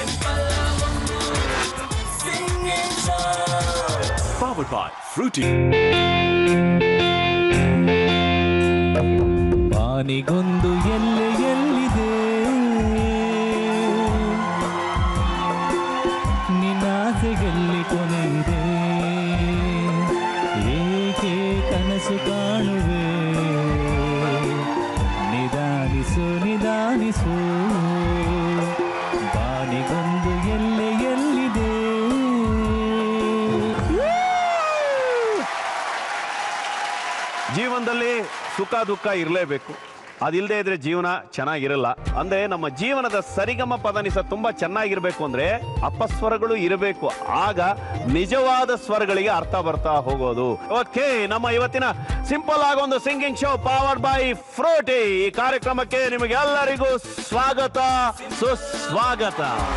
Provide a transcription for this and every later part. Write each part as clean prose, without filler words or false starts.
Powered by Fruity. ಬಾನಿಗೊಂದು ಎಲ್ಲೆ ಎಲ್ಲಿದೆ ನಿನ್ನಾಸೆಗೆಲ್ಲಿ ಕೊನೆ ಇದೆ ಏಕೆ ಕನಸು ಕಾಣುವೆ ನಿಧಾನಿಸು ನಿಧಾನಿಸು ಬಾನಿಗೊಂದು ಎಲ್ಲೆ ಎಲ್ಲಿದೆ. ಜೀವನದಲ್ಲಿ ಸುಖ ದುಃಖ ಇರಲೇಬೇಕು, ಅದಿಲ್ಲದೆ ಇದ್ರೆ ಜೀವನ ಚೆನ್ನಾಗಿರಲ್ಲ. ಅಂದ್ರೆ ನಮ್ಮ ಜೀವನದ ಸರಿಗಮ ಪದನಿಸ ತುಂಬಾ ಚೆನ್ನಾಗಿರ್ಬೇಕು ಅಂದ್ರೆ ಅಪಸ್ವರಗಳು ಇರಬೇಕು, ಆಗ ನಿಜವಾದ ಸ್ವರಗಳಿಗೆ ಅರ್ಥ ಬರ್ತಾ ಹೋಗೋದು. ಓಕೆ, ನಮ್ಮ ಇವತ್ತಿನ ಸಿಂಪಲ್ ಆಗ ಒಂದು singing show powered by Frooti ಈ ಕಾರ್ಯಕ್ರಮಕ್ಕೆ ನಿಮಗೆಲ್ಲರಿಗೂ ಸ್ವಾಗತ ಸುಸ್ವಾಗತ.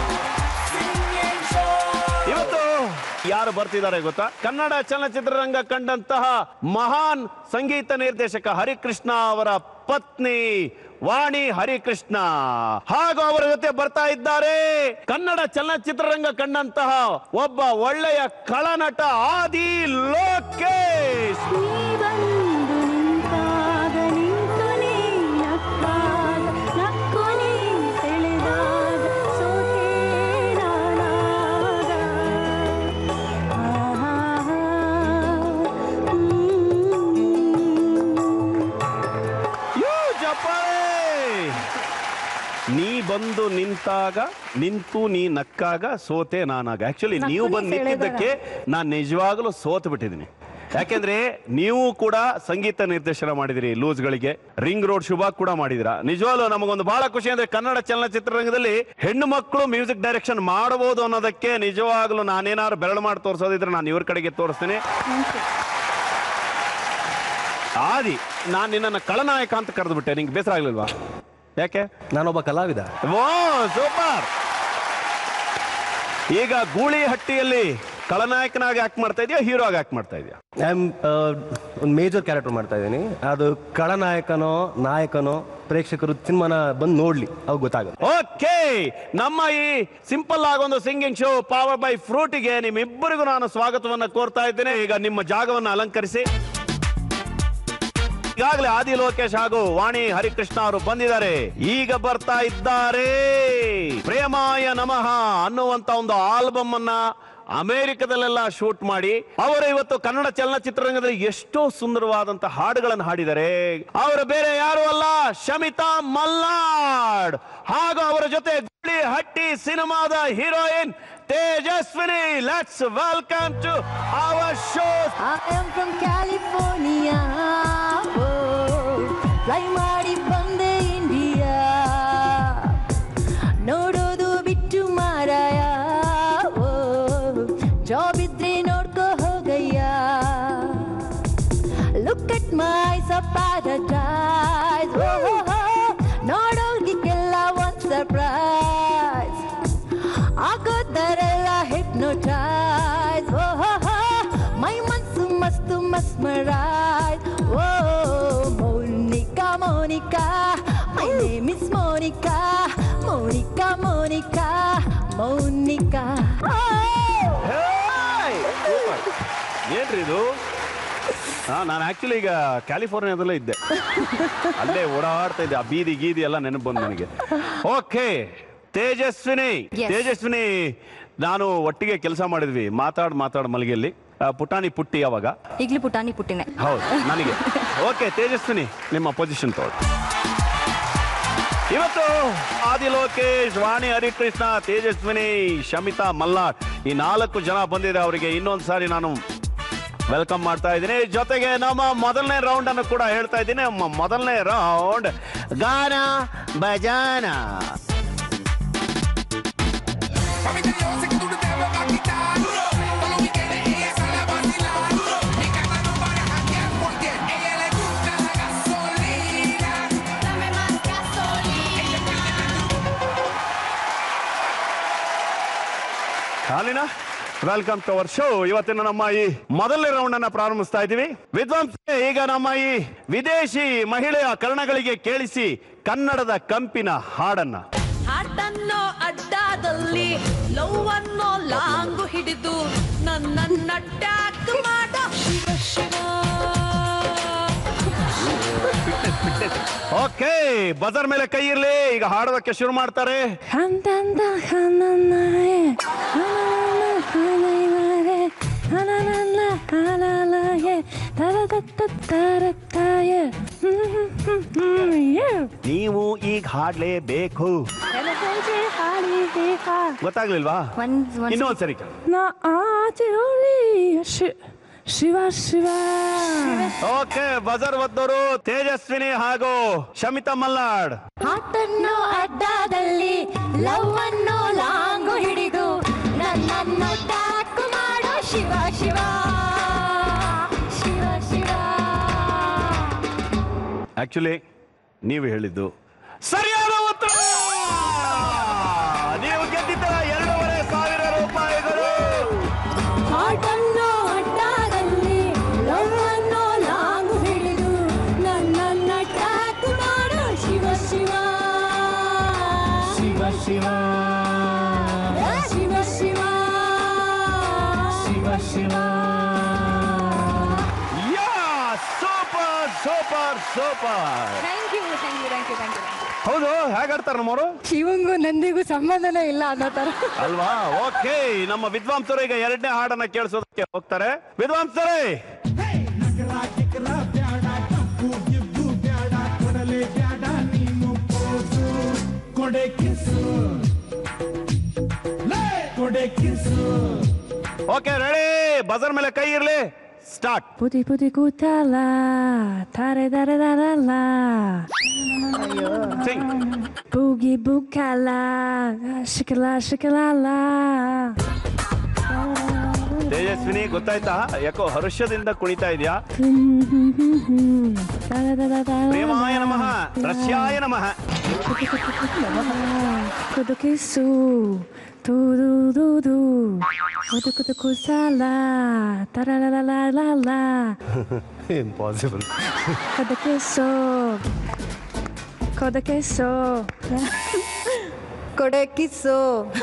ಇವತ್ತು ಯಾರು ಬರ್ತಿದ್ದಾರೆ ಗೊತ್ತಾ? ಕನ್ನಡ ಚಲನಚಿತ್ರರಂಗ ಕಂಡಂತಹ ಮಹಾನ್ ಸಂಗೀತ ನಿರ್ದೇಶಕ ಹರಿಕೃಷ್ಣ ಅವರ ಪತ್ನಿ ವಾಣಿ ಹರಿಕೃಷ್ಣ, ಹಾಗೂ ಅವರ ಜೊತೆ ಬರ್ತಾ ಇದ್ದಾರೆ ಕನ್ನಡ ಚಲನಚಿತ್ರರಂಗ ಕಂಡಂತಹ ಒಬ್ಬ ಒಳ್ಳೆಯ ಖಳನಟ ಆದಿ ಲೋಕೇಶ್. ನೀ ಬಂದು ನಿಂತಾಗ ನಿಂತು ನೀ ನಕ್ಕಾಗ ಸೋತೆ ನಾನಾಗ. ಆಕ್ಚುಲಿ ನೀವು ಬಂದು ನಿಂತಿದ್ದಕ್ಕೆ ನಾನು ನಿಜವಾಗ್ಲೂ ಸೋತು ಬಿಟ್ಟಿದ್ದೀನಿ. ಯಾಕೆಂದ್ರೆ ನೀವು ಕೂಡ ಸಂಗೀತ ನಿರ್ದೇಶನ ಮಾಡಿದಿರಿ, ಲೂಸ್ಗಳಿಗೆ ರಿಂಗ್ ರೋಡ್ ಶುಭ ಕೂಡ ಮಾಡಿದಿರ. ನಿಜವಾಗ್ಲೂ ನಮಗೊಂದು ಬಹಳ ಖುಷಿ ಅಂದ್ರೆ ಕನ್ನಡ ಚಲನಚಿತ್ರರಂಗದಲ್ಲಿ ಹೆಣ್ಣು ಮಕ್ಕಳು ಮ್ಯೂಸಿಕ್ ಡೈರೆಕ್ಷನ್ ಮಾಡಬಹುದು ಅನ್ನೋದಕ್ಕೆ ನಿಜವಾಗ್ಲೂ ನಾನೇನಾದ್ರು ಬೆರಳು ಮಾಡಿ ತೋರಿಸೋದಿದ್ರೆ ನಾನು ಇವ್ರ ಕಡೆಗೆ ತೋರಿಸ್ತೀನಿ. ಆದಿ, ನಾನು ನಿನ್ನನ್ನು ಖಳನಾಯಕ ಅಂತ ಕರೆದು ಬಿಟ್ಟೆ, ನಿಂಗೆ ಬೇಸರ ಆಗ್ಲಿಲ್ವಾ? ಯಾಕೆ? ನಾನೊಬ್ಬ ಕಲಾವಿದ. Oh super. ಈಗ ಗೂಳಿಹಟ್ಟಿಯಲ್ಲಿ ಖಳನಾಯಕನಾಗಿ ಆಕ್ಟ್ ಮಾಡ್ತಾ ಇದೆಯಾ, ಹೀರೋ ಆಗಿ ಆಕ್ಟ್ ಮಾಡ್ತಾ ಇದೆಯಾ? ಒಂದು ಮೇಜರ್ ಕ್ಯಾರೆಕ್ಟರ್ ಮಾಡ್ತಾ ಇದ್ದೀನಿ. ಅದು ಖಳನಾಯಕನೋ ನಾಯಕನೋ ಪ್ರೇಕ್ಷಕರು ಸಿನಿಮಾನ ಬಂದು ನೋಡ್ಲಿ, ಅವಾಗ ಗೊತ್ತಾಗುತ್ತೆ. ಓಕೆ, ನಮ್ಮ ಈ ಸಿಂಪಲ್ ಆಗೊಂದು ಸಿಂಗಿಂಗ್ ಶೋ ಪವರ್ ಬೈ ಫ್ರೂಟಿಗೆ ನಿಮ್ಮಿಬ್ಬರಿಗೂ ನಾನು ಸ್ವಾಗತವನ್ನ ಕೋರ್ತಾ ಇದ್ದೇನೆ. ಈಗ ನಿಮ್ಮ ಜಾಗವನ್ನು ಅಲಂಕರಿಸಿ. ಈಗಾಗಲೇ ಆದಿ ಲೋಕೇಶ್ ಹಾಗೂ ವಾಣಿ ಹರಿಕೃಷ್ಣ ಅವರು ಬಂದಿದ್ದಾರೆ. ಈಗ ಬರ್ತಾ ಇದ್ದಾರೆ ಪ್ರೇಮಾಯ ನಮಃ ಅನ್ನುವಂತ ಒಂದು ಆಲ್ಬಮ್ ಅನ್ನ ಅಮೆರಿಕದಲ್ಲೆಲ್ಲ ಶೂಟ್ ಮಾಡಿ ಅವರು ಇವತ್ತು ಕನ್ನಡ ಚಲನಚಿತ್ರರಂಗದಲ್ಲಿ ಎಷ್ಟೋ ಸುಂದರವಾದಂತ ಹಾಡುಗಳನ್ನು ಹಾಡಿದ್ದಾರೆ. ಅವರು ಬೇರೆ ಯಾರು ಅಲ್ಲ, ಶಮಿತಾ ಮಲ್ನಾಡ್, ಹಾಗೂ ಅವರ ಜೊತೆ ಗೂಳಿಹಟ್ಟಿ ಸಿನಿಮಾದ heroine Tejaswini. Let's welcome to our show. I am from California. Fly ಮಾಡಿ ಬಂದೆ ಇಂಡಿಯಾ, ನೋಡೋದು ಬಿಟ್ಟು ಮಾರಾಯ. ಜಾಬ್ ಇದ್ರೆ ನೋಡ್ಕೋ ಹೋಗಯ್ಯ. ಲುಕ್ ಅಟ್ ಮೈ ಸರ್ಪ್ರೈಸ್, ನೋಡೋದಕ್ಕೆಲ್ಲ ಒಂದು ಸರ್ಪ್ರೈಸ್. ಆಗೋದರೆಲ್ಲ ಹಿಪ್ನೋಟೈಸ್. ಮೈ ಮನ್ಸು ಮಸ್ತು ಮಸ್ಮರೈಸ್. Monica, my name is Monica. Monica, Monica, Monica. ಏನ್ರಿ ಇದು? ನಾನು ಆಕ್ಚುಲಿ ಈಗ ಕ್ಯಾಲಿಫೋರ್ನಿಯಾದಲ್ಲೇ ಇದ್ದೆ, ಅಲ್ಲೇ ಓಡಾಡ್ತಾ ಇದ್ದೆ. ಆ ಬೀದಿ ಗೀದಿ ಎಲ್ಲ ನೆನಪು ಬಂದು ನನಗೆ. ಓಕೆ, ತೇಜಸ್ವಿನಿ ನಾನು ಒಟ್ಟಿಗೆ ಕೆಲಸ ಮಾಡಿದ್ವಿ, ಮಾತಾಡ್ ಮಲಗಿಯಲ್ಲಿ. ಪುಟಾಣಿ ಪುಟ್ಟಿ ಅವಾಗ, ಈಗಲೂ ಪುಟಾಣಿ ಪುಟ್ಟಿನೇ. ಹೌದು ನನಗೆ. ಓಕೆ ತೇಜಸ್ವಿನಿ, ನಿಮ್ಮ ಪೊಸಿಷನ್ ತಗೊಳ್ಳಿ. ಇವತ್ತು ಆದಿ ಲೋಕೇಶ್, ವಾಣಿ ಹರಿಕೃಷ್ಣ, ತೇಜಸ್ವಿನಿ, ಶಮಿತಾ ಮಲ್ನಾಡ್ ಈ 4 ಜನ ಬಂದಿದೆ. ಅವರಿಗೆ ಇನ್ನೊಂದು ಸಾರಿ ನಾನು ವೆಲ್ಕಮ್ ಮಾಡ್ತಾ ಇದ್ದೀನಿ. ಜೊತೆಗೆ ನಮ್ಮ ಮೊದಲನೇ ರೌಂಡ್ ಅನ್ನು ಕೂಡ ಹೇಳ್ತಾ ಇದ್ದೀನಿ. ನಮ್ಮ ಮೊದಲನೇ ರೌಂಡ್ ಗಾನ ಬಜಾನ. ಕಾಲಿನ ವೆಲ್ಕಮ್ ಟು ಅವರ್ ಶೋ. ಇವತ್ತಿನ ನಮ್ಮ ಈ ಮೊದಲನೇ ರೌಂಡ್ ಅನ್ನ ಪ್ರಾರಂಭಿಸ್ತಾ ಇದ್ದೀವಿ. ವಿದ್ವಾಂಸೆ, ಈಗ ನಮ್ಮ ಈ ವಿದೇಶಿ ಮಹಿಳೆಯ ಕರ್ಣಗಳಿಗೆ ಕೇಳಿಸಿ ಕನ್ನಡದ ಕಂಪಿನ ಹಾಡನ್ನ. ಹಾಡನ್ನೋ ಅಡ್ಡಾದಲ್ಲಿ ಆಟದಲ್ಲಿ ಲವ್ ಅನ್ನೋ ಲಾಂಗು ಹಿಡಿದು ನನ್ನ ಟ್ಯಾಕ್ ಮಾಡ ಶಿವ ಶಿವ. ಓಕೆ, ಬಜರ್ ಮೇಲೆ ಕೈ ಇರ್ಲಿ. ಈಗ ಹಾಡೋದಕ್ಕೆ ಶುರು ಮಾಡ್ತಾರೆ. ನೀವು ಈಗ ಹಾಡ್ಲೇಬೇಕು. ಗೊತ್ತಾಗ್ಲಿಲ್ವಾ? ಇನ್ನೂ ಒಂದ್ಸರಿ. ಶಿವ ಶಿವ. ಓಕೆ, ಬಜರ್ ಒದ್ದವರು ತೇಜಸ್ವಿನಿ ಹಾಗೂ ಶಮಿತಾ ಮಲ್ನಾಡ್. ಹಾಟನ್ನು ಅಡ್ಡಾದಲ್ಲಿ ಲವ್ ಅನ್ನೋ ಲಾಂಗು ಹಿಡಿದು ನನ್ನ ಟ್ಯಾಕ್ ಮಾಡೋ ಶಿವ ಶಿವ ಶಿವ ಶಿವ. ಆಕ್ಚುಲಿ ನೀವು ಹೇಳಿದ್ದು ಸರಿಯಾದ ಉತ್ತರ. ನೀವು ಗೆದ್ದಿದ್ದೀರ 2,500 ರೂಪಾಯಿಗಳು. ಹಾಟನ್ನು ಅಡ್ಡಾದಲ್ಲಿ ಲವ್ ಅನ್ನೋ ಲಾಂಗು ಹಿಡಿದು ನನ್ನ ಟ್ಯಾಕ್ ಮಾಡೋ Shiva Shiva Shiva Shiva Shiva Shiva Shiva Shiva. Yeah, super super super. Thank you thank you thank you thank you. ಹೌದು, ಹೇಗಾಡ್ತಾರೆ ನಮ್ಮವರು? ಶಿವಂಗೂ ನಂದಿಗೂ ಸಂಬಂಧನೇ ಇಲ್ಲ ಅನ್ನೋ ತರ ಅಲ್ವಾ? ಓಕೆ, ನಮ್ಮ ವಿದ್ವಾಂಸರು ಈಗ 2ನೇ ಹಾಡನ್ನ ಕೇಳಿಸೋದಕ್ಕೆ ಹೋಗ್ತಾರೆ. ವಿದ್ವಾಂಸರೇ, ಓಕೆ ರೆಡಿ? ಬಜರ್ ಮೇಲೆ ಕೈ ಇರ್ಲಿ. ಸ್ಟಾರ್ಟ್. ಪುದಿ ಪುದಿ ಕೂತಲ್ಲ ತಾರೆ ದರೆ ದರಲ್ಲ ಸಿಂಗ್. ಬೂಗಿ ಬುಕ್ಕಲ್ಲ ಶಿಕಲ ಶಿಕಲಲ್ಲ. ತೇಜಸ್ವಿನಿ, ಗೊತ್ತಾಯ್ತಾ? ಯಾಕೋ ಹರ್ಷದಿಂದ ಕುಣಿತಾ ಇದೆಯಾ? ಪ್ರೇಮಾಯ ನಮಃ, ರಸ್ಯಾಯ ನಮಃ. ಕುದುಕಿಸು ತುದು ಕುದು ಕುದು ಕುಸಲ ತರಲಲ ಇಂಪಾಸಿಬಲ್. ಕುದುಕಿಸು ಕುದುಕಿಸು ಕೊಡೆ ಕಿಸ್ಸು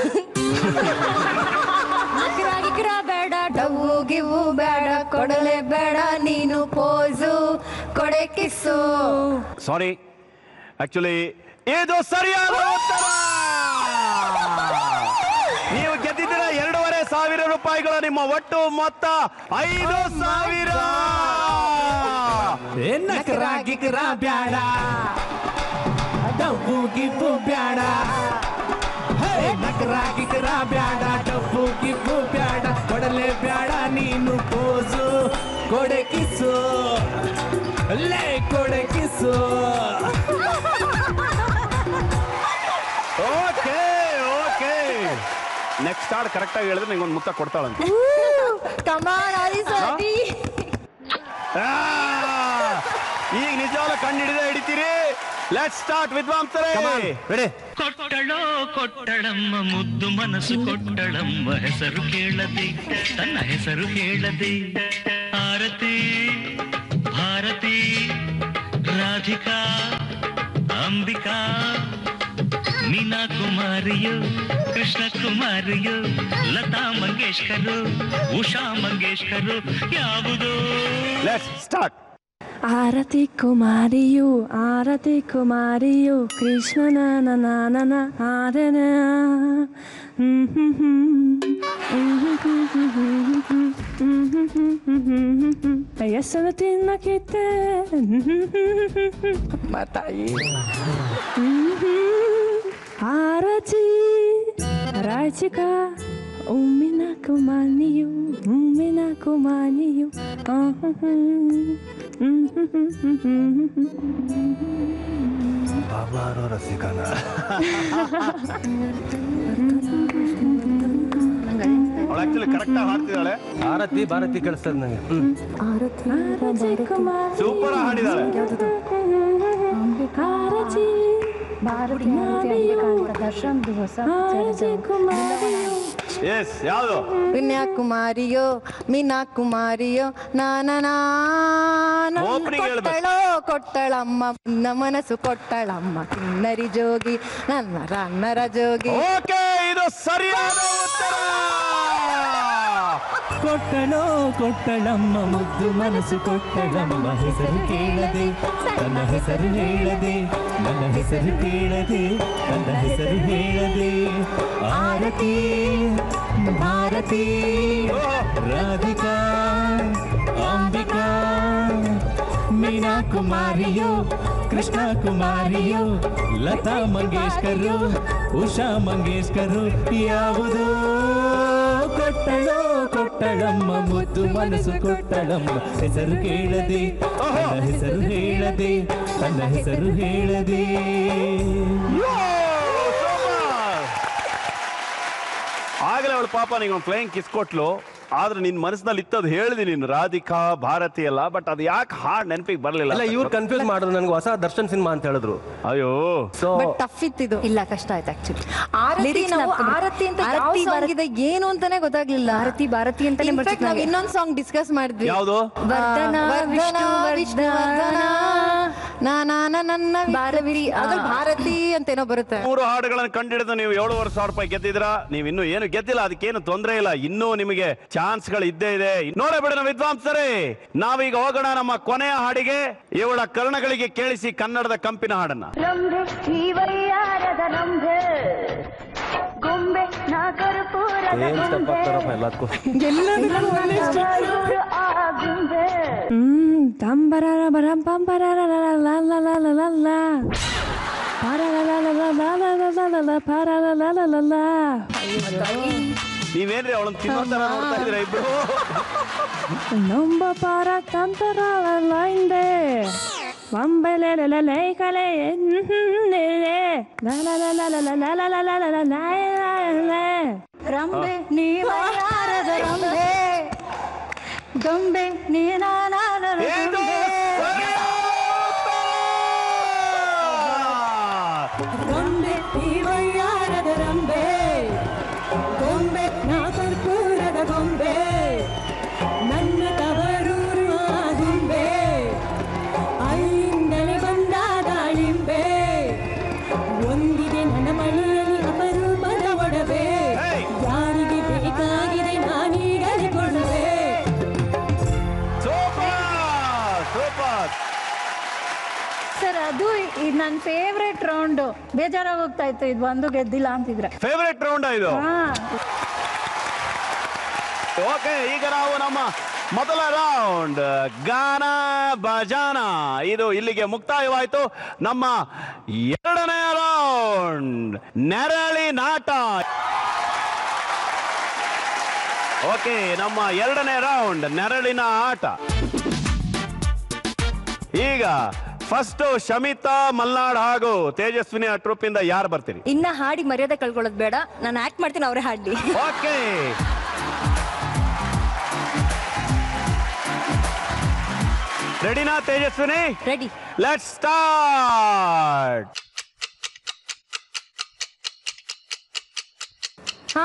ಗಿರ ಬೇಡ, ಡವ್ವು ಗಿವ್ವು ಬೇಡ, ಕೊಡಲೆ ಬೇಡ ನೀನು ಪೋಸು, ಕೊಡೆ ಕಿಸ್ಸು. ಸಾರಿ, ಆಕ್ಚುಲಿ ಇದು ಸರಿಯಾದ ಉತ್ತರ. ನೀವು ಗೆದ್ದಿದ್ದೀರ 2,500 ರೂಪಾಯಿಗಳು. ನಿಮ್ಮ ಒಟ್ಟು ಮೊತ್ತ 5,000. ನಕರ ಗಿಕರ ಬ್ಯಾಡ, ಡಬ್ಬು ಗಿಬ್ಬು ಬ್ಯಾಡ. ನಕರ ಗಿಕರ ಬ್ಯಾಡ, ಡಬ್ಬು ಗಿಬ್ಬು ಬ್ಯಾಡ, ಕೊಡಲೆ ಬ್ಯಾಡ ನೀನು ಪೋಸು, ಕೊಡೆ ಕಿಸು ಲೇ ಕೊಡೆ ಕಿಸು. ಓಕೆ ಓಕೆ, ನೆಕ್ಸ್ಟ್ ಹಾಡ್ ಕರೆಕ್ಟ್ ಆಗಿ ಹೇಳಿದ್ರೆ ನಿಂಗೆ ಒಂದು ಮುತ್ತ ಕೊಡ್ತಾಳಂತ. ಕಮಾನ್ ಆದಿ. ಈಗ ನಿಜವಾಗ್ಲೂ ಕಣ್ಣು ಹಿಡಿದೇ ಹಿಡಿತೀರಿ. ಲೆಟ್ಸ್ ಸ್ಟಾರ್ಟ್ ವಿದ್ವಾಂಸರೇ. ರೆಡಿ? ಕೊಟ್ಟಳೋ ಕೊಟ್ಟಳಮ್ಮ ಮುದ್ದು ಮನಸ್ಸು ಕೊಟ್ಟಳಮ್ಮ, ಹೆಸರು ಕೇಳದೆ ತನ್ನ ಹೆಸರು ಹೇಳದೆ. ಆರತಿ ಭಾರತಿ ರಾಧಿಕಾ ಅಂಬಿಕಾ ಮೀನಾ ಕುಮಾರಿಯು ಕೃಷ್ಣ ಕುಮಾರಿಯು ಲತಾ ಮಂಗೇಶ್ಕರು ಉಷಾ ಮಂಗೇಶ್ಕರು ಯಾವುದೋ. Let's start. ಆರತಿ ಕುಮಾರಿಯು ಕೃಷ್ಣನ ನಾನನ ಆದನ ಹೆಸರು ತಿನ್ನಕ್ಕಿತ್ತೆ ಮಾತಾಯಿ. ಆರತಿ ರಾಜಿಕಾ ಉಮ್ಮಿನ ಕುಮಾನಿಯು ಬಾಬಾರೋ ರಸಿಕನ. ಅವಳು ಆಕ್ಚುಲಿ ಕರೆಕ್ಟ್ ಆಗಿ ಹಾಡ್ತಿದ್ದಾಳೆ. ಆರತಿ ಭಾರತಿ ಕೇಳಿಸ್ತದೆ ನನಗೆ. ಸೂಪರ್ ಹಾಡಿದಾಳೆ. ಎಸ್, ಯಾವುದು? ಕನ್ಯಾಕುಮಾರಿಯೋ ಮೀನಾ ಕುಮಾರಿಯೋ Opening ಹೇಳ್ಬೇಕು. ಕೊಟ್ಟಳಮ್ಮ ನನ್ನ ಮನಸ್ಸು ಕೊಟ್ಟಳಮ್ಮ ಕಿನ್ನರಿ ಜೋಗಿ ನನ್ನ ರನ್ನರ ಜೋಗಿ. ಓಕೆ, ಇದು ಇದು ಸರಿಯಾದ ಉತ್ತರ. ಕೊಟ್ಟಳೋ ಕೊಟ್ಟಳಮ್ಮ ಮುದ್ದು ಮನಸ್ಸು ಕೊಟ್ಟಳಮ್ಮ ಹೆಸರು ಕೇಳದೆ ನನ್ನ ಹೆಸರು ಹೇಳದೆ ನನ್ನ ಹೆಸರು ಕೇಳದೆ ನನ್ನ ಹೆಸರು ಹೇಳದೆ ಆರತಿ ಭಾರತಿ ರಾಧಿಕಾ ಅಂಬಿಕಾ ಮೀನಾ ಕುಮಾರಿಯೋ ಕೃಷ್ಣ ಕುಮಾರಿಯೋ ಲತಾ ಮಂಗೇಶ್ಕರು ಉಷಾ ಮಂಗೇಶ್ಕರು ಯಾವುದೋ ಕೊಟ್ಟಳೋ ಕೊಟ್ಟಳಮ್ಮ ಮುದ್ದು ಮನಸ್ಸು ಕೊಟ್ಟಳಮ್ಮ ಹೆಸರು ಕೇಳದೆ ತನ್ನ ಹೆಸರು ಹೇಳದೆ ತನ್ನ ಹೆಸರು ಹೇಳದೆ. ಆಗಲೇ ಅವಳು ಪಾಪ ನಿಂಗೆ ಒಂದು ಫ್ಲೈಯಿಂಗ್ ಕಿಸ್ ಕೊಟ್ಲು. ಆದ್ರೆ ನಿನ್ ಮನಸ್ಸಿನಲ್ಲಿ ಇತ್ತದು ಹೇಳಿದಿ ನೀನು ರಾಧಿಕಾ ಭಾರತಿ ಎಲ್ಲ, ಬಟ್ ಅದು ಯಾಕೆ ಹಾಡ್ ನೆನಪಿಗೆ ಬರಲಿಲ್ಲ? ಅಲ್ಲ, ಇವ್ರು ಕನ್ಫ್ಯೂಸ್ ಮಾಡಿದ್ರು, ನನಗೆ ಹೊಸ ದರ್ಶನ್ ಸಿನಿಮಾ ಅಂತ ಹೇಳಿದ್ರು. ಅಯ್ಯೋ, ಸೊ ಟಫ್ ಇತ್ತಿದು. ಇಲ್ಲ, ಕಷ್ಟ ಆಯ್ತು ಆಕ್ಚುಲಿ. ಆರತಿ ಅಂತ ಯಾವ ಸಾಂಗ್ ಇದೆ ಏನು ಅಂತಾನೆ ಗೊತ್ತಾಗ್ಲಿಲ್ಲ. ಭಾರತಿ ಭಾರತಿ ಅಂತಾನೆ ಇನ್ಫ್ಯಾಕ್ಟ್ ನಾವು ಇನ್ನೊಂದು ಸಾಂಗ್ ಡಿಸ್ಕಸ್ ಮಾಡಿದ್ವಿ. ಯಾವುದು? ವರ್ಧನ ವರ್ಧನ ವಿಷ್ಣುವರ್ಧನ ನನ್ನ ಭಾರತಿ ಅದ್ರಲ್ಲಿ ಭಾರತಿ ಅಂತೇನೋ ಬರುತ್ತೆ. 3 ಹಾಡುಗಳನ್ನು ಕಂಡಿಡಿದು ನೀವು 7,500 ರೂಪಾಯಿ ಗೆದ್ದಿದ್ರ. ನೀವು ಇನ್ನೂ ಏನು ಗೆದ್ದಿಲ್ಲ, ಅದಕ್ಕೇನು ತೊಂದರೆ ಇಲ್ಲ, ಇನ್ನೂ ನಿಮಗೆ ಚಾನ್ಸ್ಗಳು ಇದ್ದೇ ಇದೆ. ನೋಡೇ ಬಿಡೋಣ ವಿದ್ವಾಂಸರೇ, ನಾವೀಗ ಹೋಗೋಣ ನಮ್ಮ ಕೊನೆಯ ಹಾಡಿಗೆ. ಇವಳ ಕರ್ಣಗಳಿಗೆ ಕೇಳಿಸಿ ಕನ್ನಡದ ಕಂಪಿನ ಹಾಡನ್ನ. ರಂಭೆ ಜೀವಯ್ಯಾರದ ರಂಭೆ ಗೊಂಬೆ ನಾಗರಪುರದ ಏನ್ ಸ್ಟೆಪ್ ಆಗ್ತಾರಪ್ಪ ಎಲ್ಲದಕ್ಕೂ. ಆ ಗೊಂಬೆ ನೀವೇನ್ರಿ ಅವಳನ್ನ ತಿನ್ನೋ ತರ ನೋಡ್ತಾ ಇದ್ದೀರಾ ಇಬ್ರು? Numba para tantara la inde. Wambele la la la kale la la la la la la la la la la la la. Rambha ನೀವಯ್ಯಾರದ Rambha ಗೊಂಬೆ ನೀನಾನದ ಇದು ಗೊಂಬೆ ನೀವಯ್ಯಾರದ ರಂಭೆ ಗೊಂಬೆ ನಾಗರಪುರದ ಗೊಂಬೆ ನನ್ನ ತವರೂರು ಆ ಗೊಂಬೆ ಅಲ್ಲಿಂದಲೇ ಬಂದ ದಾಳಿಂಬೆ ಒಂದಿದೆ ನನ್ನ ಮನೆಯಲ್ಲಿ ಅಪರೂಪದ ಒಡವೆ ಯಾರಿಗೆ ಬೇಕಾಗಿದೆ ನಾನೀಗಲೇ ಕೊಡುವೆ. ಸರ್, ಅದು ನನ್ನ ಫೇವ್ರೆಟ್ ರೌಂಡ್. ಬೇಜಾರಾಗಿ ಹೋಗ್ತಾ ಇತ್ತು ಇದು ಒಂದು ಗೆದ್ದಿಲ್ಲ ಅಂತಿದ್ರೆ. ಫೇವರೇಟ್ ರೌಂಡ್ ಇದು. ಓಕೆ, ಈಗ ನಾವು ನಮ್ಮ ಮೊದಲ ರೌಂಡ್ ಗಾನ ಬಜಾನ ಇದು ಇಲ್ಲಿಗೆ ಮುಕ್ತಾಯವಾಯಿತು. ನಮ್ಮ ಎರಡನೇ ರೌಂಡ್ ನೆರಳಿ ನಾಟ. ಓಕೆ, ನಮ್ಮ ಎರಡನೇ ರೌಂಡ್ ನೆರಳಿನ ಆಟ. ಈಗ ಫಸ್ಟ್ ಶಮಿತಾ ಮಲ್ನಾಡ್ ಹಾಗೂ ತೇಜಸ್ವಿನಿ ಟ್ರೂಪ್ ಇಂದ ಯಾರು ಬರ್ತೀರಿ? ಇನ್ನ ಹಾಡಿ ಮರ್ಯಾದೆ ಕಳ್ಕೊಳ್ಳೋದು ಬೇಡ, ನಾನು ಆಕ್ಟ್ ಮಾಡ್ತೀನಿ, ಅವರೇ ಹಾಡ್ಲಿ. ಓಕೆ, ರೆಡಿನಾ ತೇಜಸ್ವಿನಿ? ರೆಡಿ. Let's start. ಹಾ,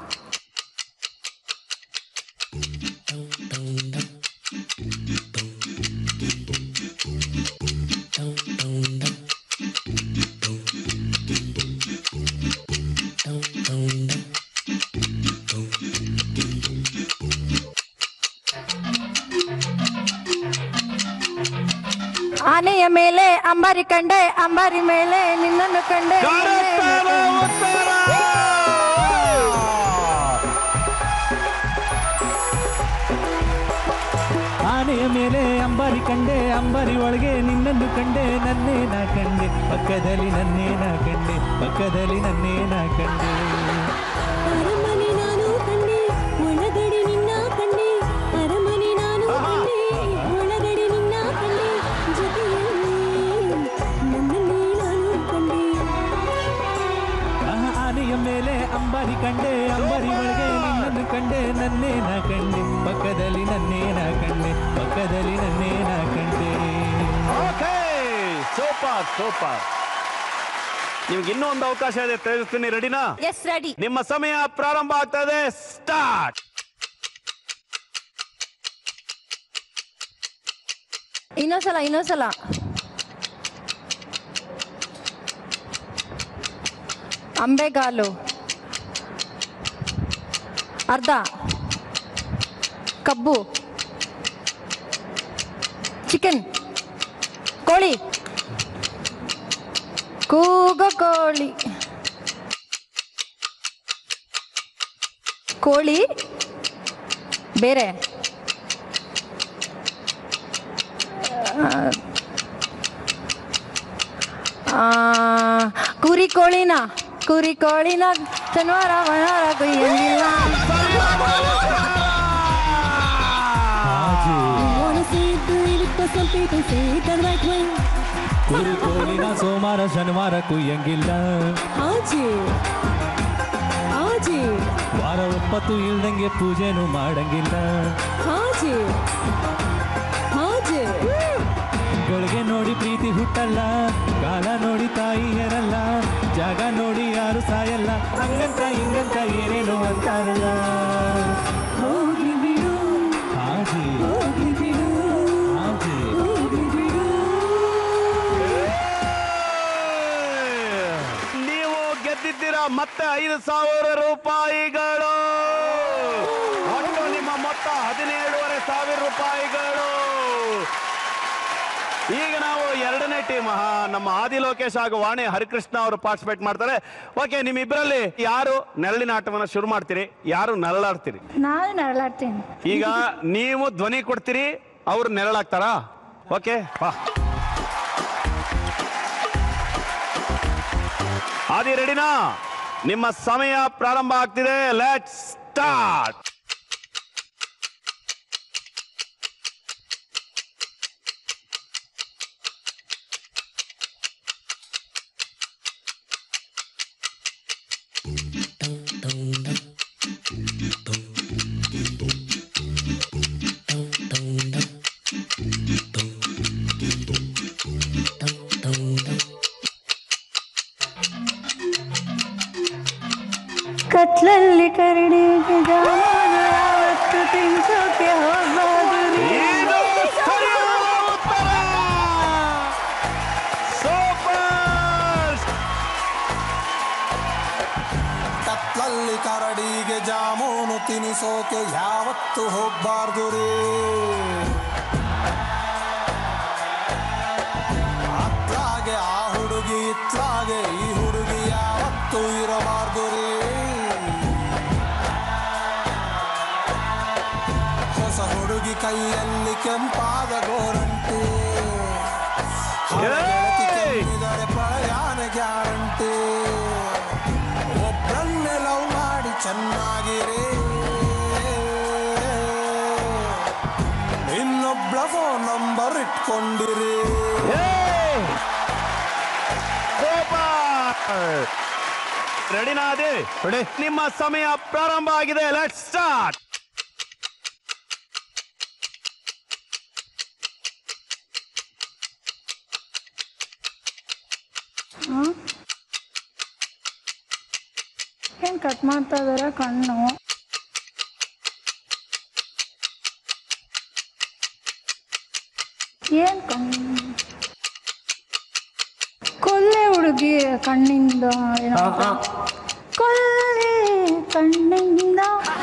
ಆನೆಯ ಮೇಲೆ ಅಂಬಾರಿ ಕಂಡೆ ಅಂಬಾರಿ ಮೇಲೆ ನಿನ್ನನ್ನು ಕಂಡೆ. ಆನೆಯ ಮೇಲೆ ಅಂಬಾರಿ ಕಂಡೆ ಅಂಬಾರಿ ಒಳಗೆ ನಿನ್ನನ್ನು ಕಂಡೆ ನನ್ನೇ ನಾ ಕಂಡೆ ಪಕ್ಕದಲ್ಲಿ ನನ್ನೇ ನಾ ಕಂಡೆ ಪಕ್ಕದಲ್ಲಿ ನನ್ನೇ ನಾ ಕಂಡೆ. ಅರಮನೆ ನಾನು ಕಂಡೆ ಒಳಗಡೆ ನಿನ್ನ ಕಂಡೆ ಅರಮನೆ ನಾನು ಕಂಡೆ ಒಳಗಡೆ ನಿನ್ನ ಕಂಡೆ ಜೊತೆಯಲ್ಲಿ ನನ್ನನ್ನೇ ನಾನು ಕಂಡೆ. ಆನೆಯ ಮೇಲೆ ಅಂಬಾರಿ ಕಂಡೆ ಅಂಬಾರಿ ಒಳಗೆ ನಿನ್ನನ್ನು ಕಂಡೆ ನನ್ನೇ ನಾ ಕಂಡೆ ಪಕ್ಕದಲ್ಲಿ ನನ್ನೇ ನಾ ಕಂಡೆ ಪಕ್ಕದಲ್ಲಿ ನನ್ನೇ ನಾ ಕಂಡೆ. Okay, super super. ನಿಮ್ಗೆ ಇನ್ನೂ ಒಂದು ಅವಕಾಶ ಇದೆ ತೇಜಸ್ವಿನಿ, ರೆಡಿನಾ? Yes, ready. ನಿಮ್ಮ ಸಮಯ ಪ್ರಾರಂಭ ಆಗ್ತಾ ಇದೆ. ಸ್ಟಾರ್ಟ್. ಇನ್ನೊಂದ್ಸಲ ಅಂಬೆಗಾಲು ಅರ್ಧ, ಕಬ್ಬು, ಚಿಕನ್, ಕೋಳಿ, ಕೂಗೋ ಕೋಳಿ, ಕೋಳಿ ಬೇರೆ, ಕುರಿ ಕೋಳಿನ ಶನಿವಾರ ಮನವಾರ ಕೊಯ್ಯಂಗಿಲ್ಲ. ಕುರಿ ಕೋಳಿನ ಸೋಮವಾರ ಶನಿವಾರ ಕುಯ್ಯಂಗಿಲ್ಲ. ವಾರ 9 ಇಲ್ದಂಗೆ ಪೂಜೆನೂ ಮಾಡಂಗಿಲ್ಲ. ಗಳಿಗೆ ನೋಡಿ ಪ್ರೀತಿ ಹುಟ್ಟಲ್ಲ, ಕಾಲ ನೋಡಿ ತಾಯಿ ಹೆರಲ್ಲ, ಜಾಗ ನೋಡಿ ಯಾರು ಸಾಯಲ್ಲ, ಹಂಗಂತ ಹಿಂಗಂತ ಏನೇನು ಅಂತಾರಲ್ಲ. ಹೋಗಿ ಬಿಡು ಹಾಜಿ, ಹೋಗಿ ಬಿಡು ಹಾಜಿ. ನೀವು ಗೆದ್ದಿದ್ದೀರಾ ಮತ್ತೆ 5,000 ರೂಪಾಯಿಗಳು. ಒಟ್ಟು ನಿಮ್ಮ ಮೊತ್ತ 17,500 ರೂಪಾಯಿಗಳು. ಈಗ ನಾವು ಎರಡನೇ ಟೀಮ್ ನಮ್ಮ ಆದಿ ಲೋಕೇಶ್ ಹಾಗೂ ವಾಣಿ ಹರಿಕೃಷ್ಣ ಅವರು ಪಾರ್ಟಿಸಿಪೇಟ್ ಮಾಡ್ತಾರೆ. ಓಕೆ, ನಿಮ್ಮಿಬ್ಬರಲ್ಲಿ ಯಾರು ನೆರಳಿನ ಆಟವನ್ನು ಶುರು ಮಾಡ್ತೀರಿ, ಯಾರು ನೆರಳಾಡ್ತೀರಿ? ನಾನು ನೆರಳಾಡ್ತೀನಿ. ಈಗ ನೀವು ಧ್ವನಿ ಕೊಡ್ತೀರಿ, ಅವ್ರು ನೆರಳಾಗ್ತಾರಾ? ಓಕೆ, ಆದಿ ರೆಡಿನಾ? ನಿಮ್ಮ ಸಮಯ ಪ್ರಾರಂಭ ಆಗ್ತಿದೆ. Let's start. ಕತ್ಲಲ್ಲಿ ಕರಡಿಗೆ ಜಾಮೂನು ಯಾವತ್ತು ತಿನ್ಸೋಕೆ ಹೋಗ್ಬಾರ್ದು. ಇದು ಸರಿಯಾದ ಉತ್ತರ. ಸೂಪರ್. ಕತ್ಲಲ್ಲಿ ಕರಡಿಗೆ ಜಾಮೂನು ತಿನಿಸೋಕೆ ಯಾವತ್ತು ಹೋಗ್ಬಾರ್ದು ರೀ. ಅತ್ಲಾಗೆ ಆ ಹುಡುಗಿ, ಇತ್ಲಾಗೆ ಈ ಹುಡುಗಿ ಯಾವತ್ತು ಇರಬಾರ್ದು ರೀ. ಹೊಸ ಹುಡುಗಿ ಕೈಯಲ್ಲಿ ಕೆಂಪಾದ ಗೋರಂಟಿ, ಕೆಮ್ಮಿದರೆ ಪ್ರಯಾಣ ಗ್ಯಾರಂಟಿ. ಒಬ್ಬರನ್ನೇ ಲವ್ ಮಾಡಿ ಚೆನ್ನಾಗಿರಿ, ಇನ್ನೊಬ್ಳ ಫೋನ್ ನಂಬರ್ ಇಟ್ಕೊಂಡಿರಿ. ರೆಡಿನಾ? ಅದೇ ನಿಮ್ಮ ಸಮಯ ಪ್ರಾರಂಭ ಆಗಿದೆ. Let's start. ಏನ್ ಕಟ್ ಮಾಡ್ತಾ ಇದಾರೆ ಕಣ್ಣು? ಏನ್ ಕಣ್ಣು? ಕೊಲ್ಲೆ ಹುಡುಗಿ ಕಣ್ಣಿಂದ ಏನೋ ಕೊಲ್ಲೆ ಕಣ್ಣಿಂದ.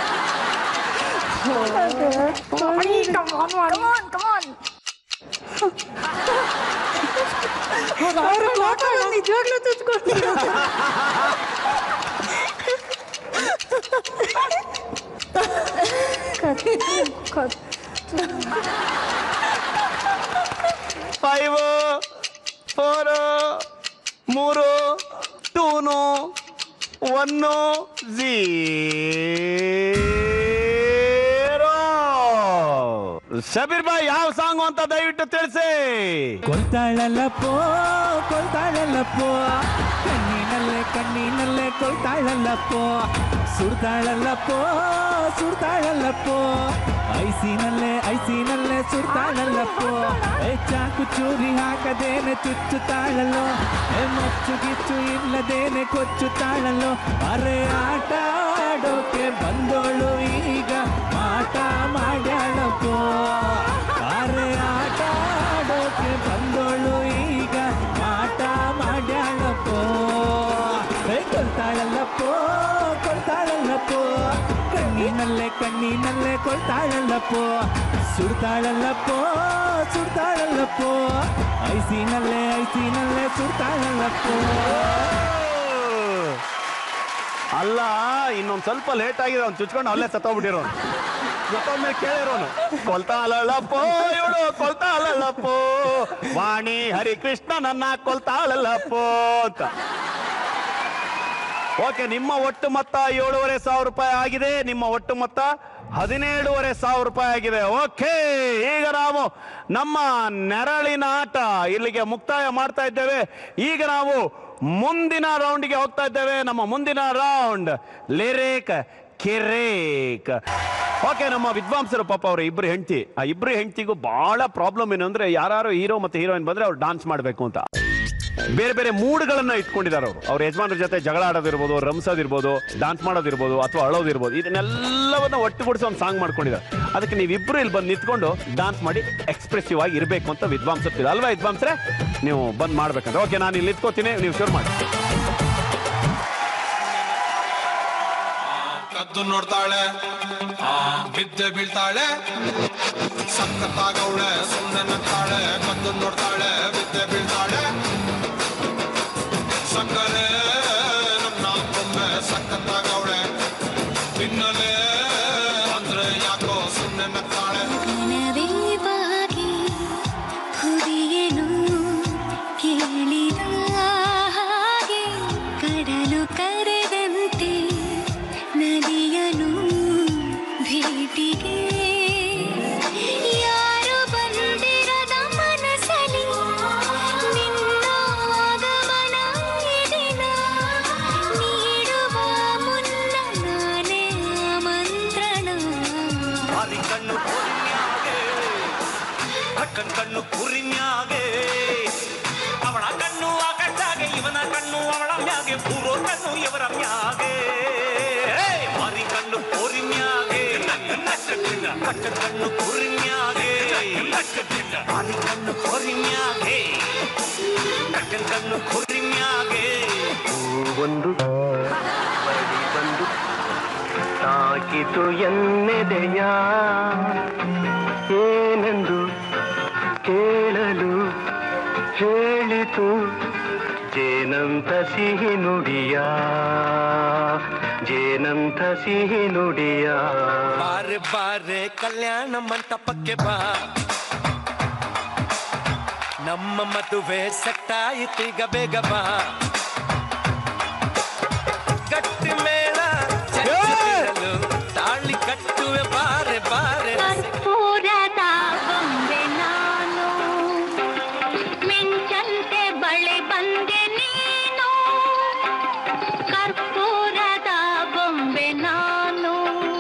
ನಿಜವಾಗ್ಲೂ ತುಚ್ಕೊಂಡು ಫೈವ್, 4, 3, 2, 1, 0. ಶಬೀರ್ ಭಾಯ್, ಯಾವ ಸಾಂಗ್ ಅಂತ ದಯವಿಟ್ಟು ತಿಳಿಸಿ. ಕೊಲ್ತಾಳಲ್ಲಪ್ಪೋ ಕೊಲ್ತಾಳಲ್ಲಪ್ಪೋ, ಕಣ್ಣಿನಲ್ಲೇ ಕೊಲ್ತಾಳಲ್ಲಪ್ಪೋ, ಸುಡ್ತಾಳಲ್ಲಪ್ಪೋ ಸುಡ್ತಾಳಲ್ಲಪ್ಪೋ, ಐಸಿನಲ್ಲೇ ಸುಡ್ತಾಳಲ್ಲಪ್ಪೋ. ಚಾಕು ಚೂರಿ ಹಾಕದೇನೆ ಚುಚ್ಚುತ್ತಾಳಲ್ಲೋ, ಮಚ್ಚು ಗಿಚ್ಚು ಇಲ್ಲದೇನೆ ಕೊಚ್ಚುತ್ತಾಳಲ್ಲೋ. ಅರೆ ಆಟ ಆಡೋಕೆ ಬಂದೋಳು ಈಗ ಮಾಟ ಮಾಡ್ಯಾಳಪ್ಪೋ. ಅರೆ ಆಟ ಆಡೋಕೆ ಬಂದೋಳು ಈಗ ಮಾಟ ಮಾಡ್ಯಾಳಪ್ಪೋ. ಕೊಲ್ತಾಳಲ್ಲಪ್ಪೋ ಕೊಲ್ತಾಳಲ್ಲಪ್ಪೋ, ಕಣ್ಣಿ ಕಣ್ಣಲ್ಲೇ ಕಣ್ಣಿನಲ್ಲೇ ಕೊಳ್ತಾಳಲ್ಲಪ್ಪೋ ಸುಡ್ತಾಳಲ್ಲಪ್ಪೋ ಸುಡ್ತಾಳಲ್ಲಪ್ಪೋ ಐಸಿನಲ್ಲೇ ಸುಡ್ತಾಳಲ್ಲಪ್ಪೋ. ಅಲ್ಲ ಇನ್ನೊಂದ್ ಸ್ವಲ್ಪ ಲೇಟ್ ಆಗಿದೆ ಅವ್ನು ಚುಚ್ಕೊಂಡು ಅಲ್ಲೇ ಸತ್ತೋಗ್ಬಿಟ್ಟಿರೋನು. ಗೊತ್ತೊಮ್ಮೆ ಕೇಳಿರೋನು ಕೊಲ್ತಾಳಲ್ಲಪ್ಪೋ ಇವಳು ಕೊಲ್ತಾಳಲ್ಲಪ್ಪೋ ವಾಣಿ ಹರಿಕೃಷ್ಣ ನನ್ನ ಕೊಲ್ತಾಳಲ್ಲಪ್ಪೋ ಅಂತ. ಓಕೆ, ನಿಮ್ಮ ಒಟ್ಟು ಮೊತ್ತ 7,500 ರೂಪಾಯಿ ಆಗಿದೆ. ನಿಮ್ಮ ಒಟ್ಟು ಮೊತ್ತ 17,500 ರೂಪಾಯಿ ಆಗಿದೆ. ಓಕೆ, ಈಗ ನಾವು ನಮ್ಮ ನೆರಳಿನ ಆಟ ಇಲ್ಲಿಗೆ ಮುಕ್ತಾಯ ಮಾಡ್ತಾ ಇದ್ದೇವೆ. ಈಗ ನಾವು ಮುಂದಿನ ರೌಂಡ್ಗೆ ಹೋಗ್ತಾ ಇದ್ದೇವೆ. ನಮ್ಮ ಮುಂದಿನ ರೌಂಡ್ ಲಿರಿಕ್ ಕಿರೇಕ್. ಓಕೆ, ನಮ್ಮ ವಿದ್ವಾಂಸರು ಪಾಪ ಅವ್ರ ಇಬ್ರು ಹೆಂಡತಿ, ಆ ಇಬ್ರು ಹೆಂಡತಿಗೂ ಬಹಳ ಪ್ರಾಬ್ಲಮ್ ಏನು ಅಂದ್ರೆ ಯಾರು ಹೀರೋ ಮತ್ತೆ ಹೀರೋಯಿನ್ ಬಂದ್ರೆ ಅವ್ರು ಡಾನ್ಸ್ ಮಾಡಬೇಕು ಅಂತ ಬೇರೆ ಬೇರೆ ಮೂಡ್ಗಳನ್ನ ಇಟ್ಕೊಂಡಿದ್ದಾರೆ. ಅವ್ರ ಯಜಮಾನ್ರ ಜೊತೆ ಜಗಳ ಆಡೋದಿರ್ಬೋದು, ರಂಸೋದಿರ್ಬೋದು, ಡಾನ್ಸ್ ಮಾಡೋದಿರ್ಬೋದು, ಅಥವಾ ಅಳೋದಿರ್ಬೋದು, ಇದನ್ನೆಲ್ಲವನ್ನ ಒಟ್ಟುಗೂಡಿಸಿ ಒಂದು ಸಾಂಗ್ ಮಾಡ್ಕೊಂಡಿದ್ದಾರೆ. ಅದಕ್ಕೆ ನೀವಿಬ್ರು ಇಲ್ಲಿ ಬಂದು ನಿಂತ್ಕೊಂಡು ಡಾನ್ಸ್ ಮಾಡಿ ಎಕ್ಸ್ಪ್ರೆಸಿವ್ ಆಗಿ ಇರಬೇಕು ಅಂತ ವಿದ್ವಾಂಸರ್ತೀರ ಅಲ್ವಾ ವಿದ್ವಾಂಸರೇ? ನೀವು ಬಂದ್ ಮಾಡ್ಬೇಕಂತ. ಓಕೆ, ನಾನು ಇಲ್ಲಿ ನಿಂತ್ಕೋತೀನಿ, ನೀವು ಶುರು ಮಾಡಿ. ಕದ್ದು ನೋಡ್ತಾಳೆ ಬಿದ್ದೆ ಬೀಳ್ತಾಳೆ ಸಕ್ಕತ್ತಾಗವಳೆ ಸುಮ್ಮನೆ ನಗ್ತಾಳೆ. ಕದ್ದು ನೋಡ್ತಾಳೆ ಬಿದ್ದೆ ಬೀಳ್ತಾಳೆ ಸಕ್ಕರೆ ನನ್ನ ಬೊಮ್ಮೆ ಸಕ್ಕತ್ತಾಗವಳೆ ತಿನ್ನಲೆ ಅಂದ್ರೆ ಯಾಕೋ ಸುಮ್ಮನೆ ನಗ್ತಾಳೆ. ಹುರಿಯನು ಕೇಳಿದ ಹಾಗೆ ಕಡಲು ಕರೆದಂತೆ ನದಿಯನು ಭೇಟಿಗೆ ಯಾರು ಬಂದಿರದ ಮನಸಲಿ ನಿನ್ನ ಆಗಮನ ಇದಿನ ನೀಡುವ ಮುನ್ನ ನಾನೇ ಆಮಂತ್ರಣ. ಕಣ್ಣು ಕುರಿಮ್ಯಾಗೆ ಕಣ್ಣು ಕುರಿಮ್ಯಾಗೆ ಅವಳ ಕಣ್ಣು ಆಕಟ್ಟಾಗೆ ಇವನ ಕಣ್ಣು ಅವಳ ಮ್ಯಾಗೆ ಪೂರ್ವ ಕಣ್ಣು ಇವರ ಮ್ಯಾಗೆ ಮಾರಿ ಕಣ್ಣು ಕುರಿಮ್ಯಾಗೆ ಕಣ್ಣು ಕುರಿಮ್ಯಾಗೆ ಮಾರಿ ಕಣ್ಣು ಕುರಿಮ್ಯಾಗೆ ಕಣ್ಣು ಕುರಿಮ್ಯಾಗೆ ಒಂದು ಬಡಿ ಬಂದು ತಾಕಿತು ಎನ್ನೆದೆಯ ಏನೆಂದು ಕೇಳಲು ಹೇಳಿತು ಜೇನಂತ ಸಿಹಿ ನುಡಿಯ ಜೇನಂತ ಸಿಹಿ ನುಡಿಯ. ಬಾರೆ ಬಾರೆ ಕಲ್ಯಾಣ ಮಂಟಪಕ್ಕೆ ಬಾ ನಮ್ಮ ಮದುವೆ ಸೆಟ್ಟಾಯಿತೀಗ ಬೇಗ ಬಾ ಗಟ್ಟಿ ಮೇಳ ಚಲಿಸಲು ತಾಳಿ ಕಟ್ಟುವೆ ಬಾರೆ ಬಾರೆ. ಕರ್ಪೂರದ ಬೊಂಬೆ ನಾನು ಮಿಂಚಂತೆ ಬಳೆ ಬಂದೆ ನೀನು ಕರ್ಪೂರದ ಬೊಂಬೆ ನಾನು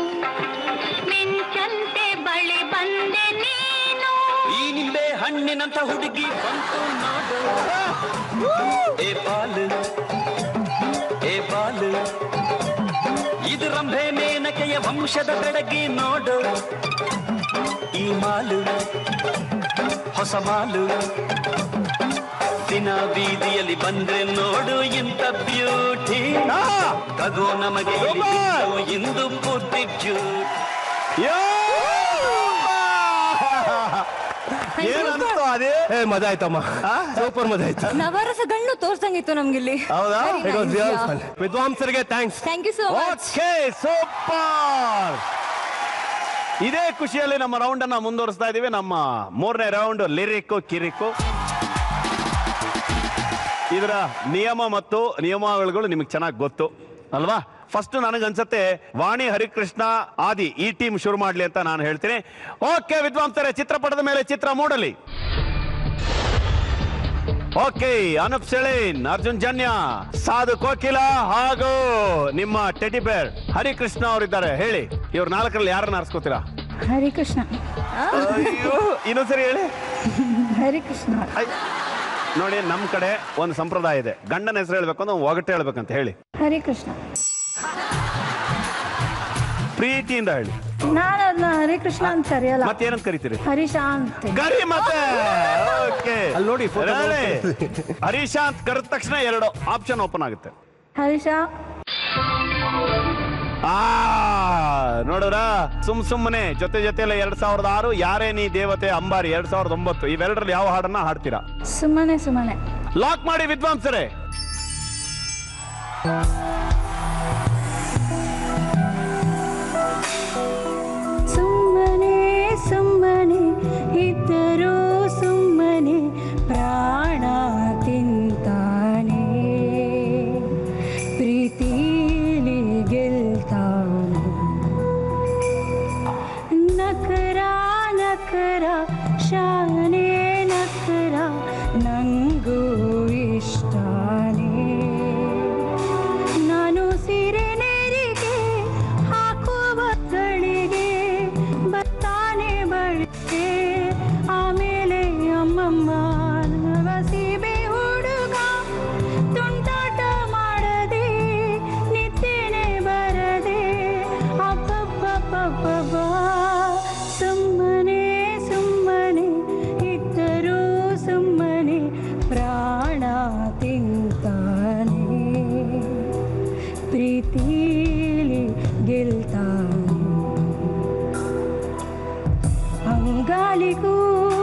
ಮಿಂಚಂತೆ ಬಳೆ ಬಂದೆ ನೀನು. ಈ ನಿಂಬೆ ಹಣ್ಣಿನಂತ ಹುಡುಗಿ ಬಂತು ನೋಡು ಏ ಬಾಲು ಏ ಬಾಲು ಇದು ರಂಭೆ ಮೇನಕೆಯ ವಂಶದ ಬೆಡಗಿ ನೋಡು ಈ ಮಾಲು ಹೊಸ ಮಾಲು ದಿನ ಬೀದಿಯಲ್ಲಿ ಬಂದ್ರೆ ನೋಡು ಇಂಥ ಬ್ಯೂಟಿ ತಗೋ ನಮಗೆ ಇಂದು ಬುದ್ಧಿ ಏನಂತ ಅದೇ ಮಜಾ ಆಯ್ತಮ್ಮ, ಸೂಪರ್ ಮಜಾ ಆಯ್ತು. ನವರಸಗಳನ್ನು ತೋರ್ಸಂಗಿತ್ತು ನಮ್ಗಿಲ್ಲಿ. ಹೌದಾ? ವಿದ್ವಾಂಸರಿಗೆ thanks. Thank you so much. Okay, super. ಇದೇ ಖುಷಿಯಲ್ಲಿ ನಮ್ಮ ರೌಂಡ್ ಅನ್ನ ಮುಂದುವರಿಸ್ತಾ ಇದೀವಿ. ನಮ್ಮ 3ನೇ ರೌಂಡ್ ಲಿರಿಕ್ ಕಿರಿಕು. ಇದರ ನಿಯಮ ಮತ್ತು ನಿಯಮಾವಳಿಗಳು ನಿಮಗೆ ಚೆನ್ನಾಗಿ ಗೊತ್ತು ಅಲ್ವಾ? ಫಸ್ಟ್ ನನಗನ್ಸತ್ತೆ ವಾಣಿ ಹರಿಕೃಷ್ಣ ಆದಿ ಈ ಟೀಮ್ ಶುರು ಮಾಡ್ಲಿ ಅಂತ ನಾನು ಹೇಳ್ತೀನಿ. ಓಕೆ ವಿದ್ವಾಂಸರೇ, ಚಿತ್ರಪಟದ ಮೇಲೆ ಚಿತ್ರ ಮೂಡಲಿ. ಓಕೆ, ಅನೂಪ್ ಸೆಳೀನ್, ಅರ್ಜುನ್ ಜನ್ಯ, ಸಾಧು ಕೋಕಿಲ ಹಾಗೂ ನಿಮ್ಮ ಟೆಡಿ ಬೇರ್ ಹರಿಕೃಷ್ಣ ಅವರಿದ್ದಾರೆ. ಹೇಳಿ, ಇವ್ರ 4ರಲ್ಲಿ ಯಾರನ್ನ ಆರಿಸ್ಕೋತೀರಾ? ಹರಿಕೃಷ್ಣ. ಅಯ್ಯೋ, ಇನ್ನೊಂದ್ಸರಿ ಹೇಳಿ. ಹರಿಕೃಷ್ಣ. ನೋಡಿ, ನಮ್ ಕಡೆ ಒಂದು ಸಂಪ್ರದಾಯ ಇದೆ, ಗಂಡನ ಹೆಸರು ಹೇಳ್ಬೇಕು ಅಂದ್ರೆ ಒಗಟೆ ಹೇಳ್ಬೇಕಂತ. ಹೇಳಿ. ಹರಿಕೃಷ್ಣ. ಪ್ರೀತಿಯಿಂದ ಹೇಳಿ. ನಾನು ಅದನ್ನ ಹರಿಕೃಷ್ಣ ಅಂತ ಕರೆಯಲ್ಲ. ಮತ್ತೇನಂತ ಕರಿತೀರಿ? ಹರಿಶಾಂತ್. ಕರಿ ಮತ್ತೆ. ಓಕೆ, ಅಲ್ಲಿ ನೋಡಿ, ಹರಿಶಾಂತ್ ಕರೆದ ತಕ್ಷಣ 2 ಆಪ್ಷನ್ ಓಪನ್ ಆಗುತ್ತೆ. ಹರಿಶಾ. ನೋಡಿ ನೋಡಿದ್ರ ಸುಮ್ಮನೆ ಜೊತೆಲೆ 2006 ಯಾರೇ ನೀ ದೇವತೆ ಅಂಬಾರಿ 2009 ಇವೆರಡರಲ್ಲಿ ಯಾವ ಹಾಡನ್ನ ಹಾಡ್ತೀರಾ? ಸುಮ್ಮನೆ ಲಾಕ್ ಮಾಡಿ ವಿದ್ವಾಂಸರೇ. ಸುಮ್ಮನೆ ಇದ್ದರೂ ಸುಮ್ಮನೆ ಪ್ರಾಣ ತಿಂತಾನೆ, ಪ್ರೀತಿಲಿ ಗೆಲ್ತಾನೆ. ನಕರ ಶಾನೆ ನಕರ ನಂಗೂ ಇಷ್ಟಾನೆ. ನಾನು ಸಿರೆ ನೆರಿಗೆ ಹಾಕುವ ಗಳಿಗೆ ಬರ್ತಾನೆ ಬಳಿಗೆ, ಆಮೇಲೆ ಅಮ್ಮಮ್ಮ ನವಸಿಬೆ ಹುಡುಗ ತುಂಟಾಟ ಮಾಡದೆ ನಿದ್ದೆನೆ ಬರದೆ ಅಬ್ಬಬ್ಬಬ್ಬಬ್ಬ. ಸುಮ್ಮನೆ ಇದ್ದರೂ ಸುಮ್ಮನೆ ಪ್ರಾಣ ತಿಂತಾನೆ, ಪ್ರೀತಿಲಿ ಗೆಲ್ತಾನೆ. ಅಂಗಾಲಿಗೂ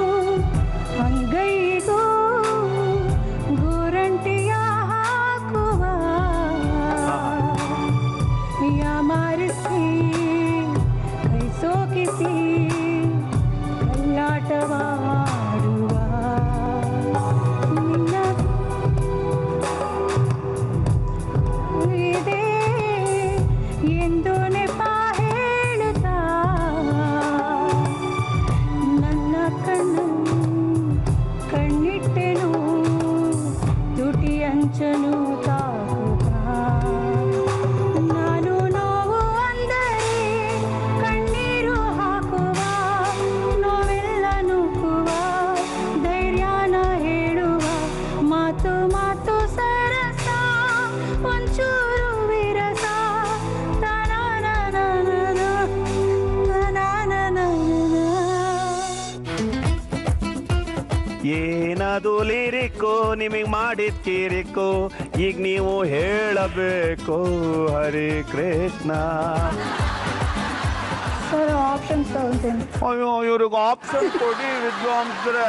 ಅಂಗೈಗೂ ಗೋರಂಟಿಯ ಹಾಕುವ ಯಾಮಾರಿಸಿ ಕೈ ಸೋಕಿಸಿ ಕಲ್ಲಾಟವಾಡುವ ನಿನ್ನ ಇದೆ ಎಂದು ನೆಪ ಹೇಳುತ್ತಾ ನನ್ನ ಕಣ್ಣಿಟ್ಟೆನು ತುಟಿ ಅಂಚನು ತಾಕುತ್ತಾ. ನಾನು ನೋವು ಅಂದರೆ ಕಣ್ಣೀರು ಹಾಕುವ, ನೋವೆಲ್ಲ ನುಗ್ಗುವ, ಧೈರ್ಯನ ಹೇಳುವ, ಮಾತು ಸರಸ ಒಂಚೂರು ವಿರಸ. ಏನದು ಲಿರಿಕೋ ನಿಮಗ್ ಮಾಡಿದ್ ಕಿರಿಕೋ, ಈಗ ನೀವು ಹೇಳಬೇಕು ಹರಿ ಕೃಷ್ಣ. ಸರ್ ಆಪ್ಷನ್ಸ್ ತಗೊಳ್ತೇನೆ. ಅಯ್ಯೋ ಇವ್ರಿಗೆ ಆಪ್ಷನ್ ಕೊಡಿ ವಿದ್ವಾಂಸರ.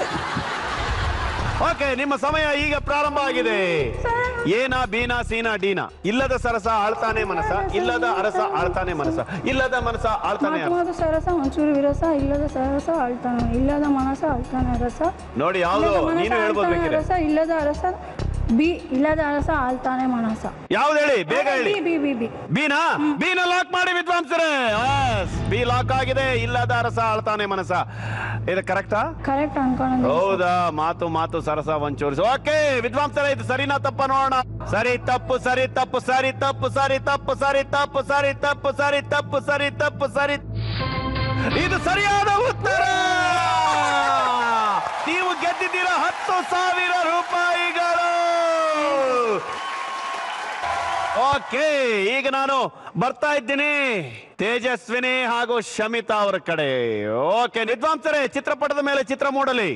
ಓಕೆ, ನಿಮ್ಮ ಸಮಯ ಈಗ ಪ್ರಾರಂಭ ಆಗಿದೆ. ಏನ ಬೀನಾ ಸೀನಾ ಡೀನಾ. ಇಲ್ಲದ ಸರಸ ಆಳ್ತಾನೆ ಮನಸ, ಇಲ್ಲದ ಅರಸ ಆಳ್ತಾನೆ ಮನಸ, ಇಲ್ಲದ ಮನಸ ಆಳ್ತಾನೆ ಅರಸ. ಮಾತು ಸರಸ ಒಂಚೂರು ವಿರಸ, ಇಲ್ಲದ ಸರಸ ಆಳ್ತಾನೆ, ಇಲ್ಲದ ಮನಸ ಆಳ್ತಾನೆ ರಸ. ನೋಡಿ ಯಾವ್ದು ನೀನು ಹೇಳ್ಬೋದು ಬೇಕಿದ್ರೆ. ರಸ ಇಲ್ಲದ ಅರಸ ಇಲ್ಲದ ಅರಸ ಆಳ್ತಾನೆ ಮನಸ. ಯಾವ್ದು ಹೇಳಿ ಬೇಗ ಹೇಳಿ. ಬೀನಾ ಲಾಕ್ ಮಾಡಿ ವಿದ್ವಾಂಸರೇ. ಬಿ ಲಾಕ್ ಆಗಿದೆ. ಇಲ್ಲದ ಅರಸ ಆಳ್ತಾನೆ ಮನಸ. ಇದು ಕರೆಕ್ಟಾ? ಕರೆಕ್ಟ್ ಅನ್ಕೊಂಡು. ಹೌದಾ? ಮಾತು ಸರಸ ಒಂಚೂರು. ಓಕೆ ವಿದ್ವಾಂಸರೇ, ಇದು ಸರಿನಾ ತಪ್ಪ ನೋಡೋಣ. ಸರಿ ತಪ್ಪು ಸರಿ ತಪ್ಪು ಸರಿ ತಪ್ಪು ಸರಿ ತಪ್ಪು ಸರಿ ತಪ್ಪು ಸರಿ ತಪ್ಪು ಸರಿ ತಪ್ಪು ಸರಿ ತಪ್ಪು ಸರಿ. ಇದು ಸರಿಯಾದ ಉತ್ತರ. ನೀವು ಗೆದ್ದಿದ್ದೀರಾ 10,000 ರೂಪಾಯಿಗಳು. ಓಕೆ, ಈಗ ನಾನು ಬರ್ತಾ ಇದ್ದೀನಿ ತೇಜಸ್ವಿನಿ ಹಾಗೂ ಶಮಿತಾ ಅವರ ಕಡೆ. ಓಕೆ ವಿದ್ವಾಂಸರೇ, ಚಿತ್ರಪಟದ ಮೇಲೆ ಚಿತ್ರ ಮೂಡಲಿ.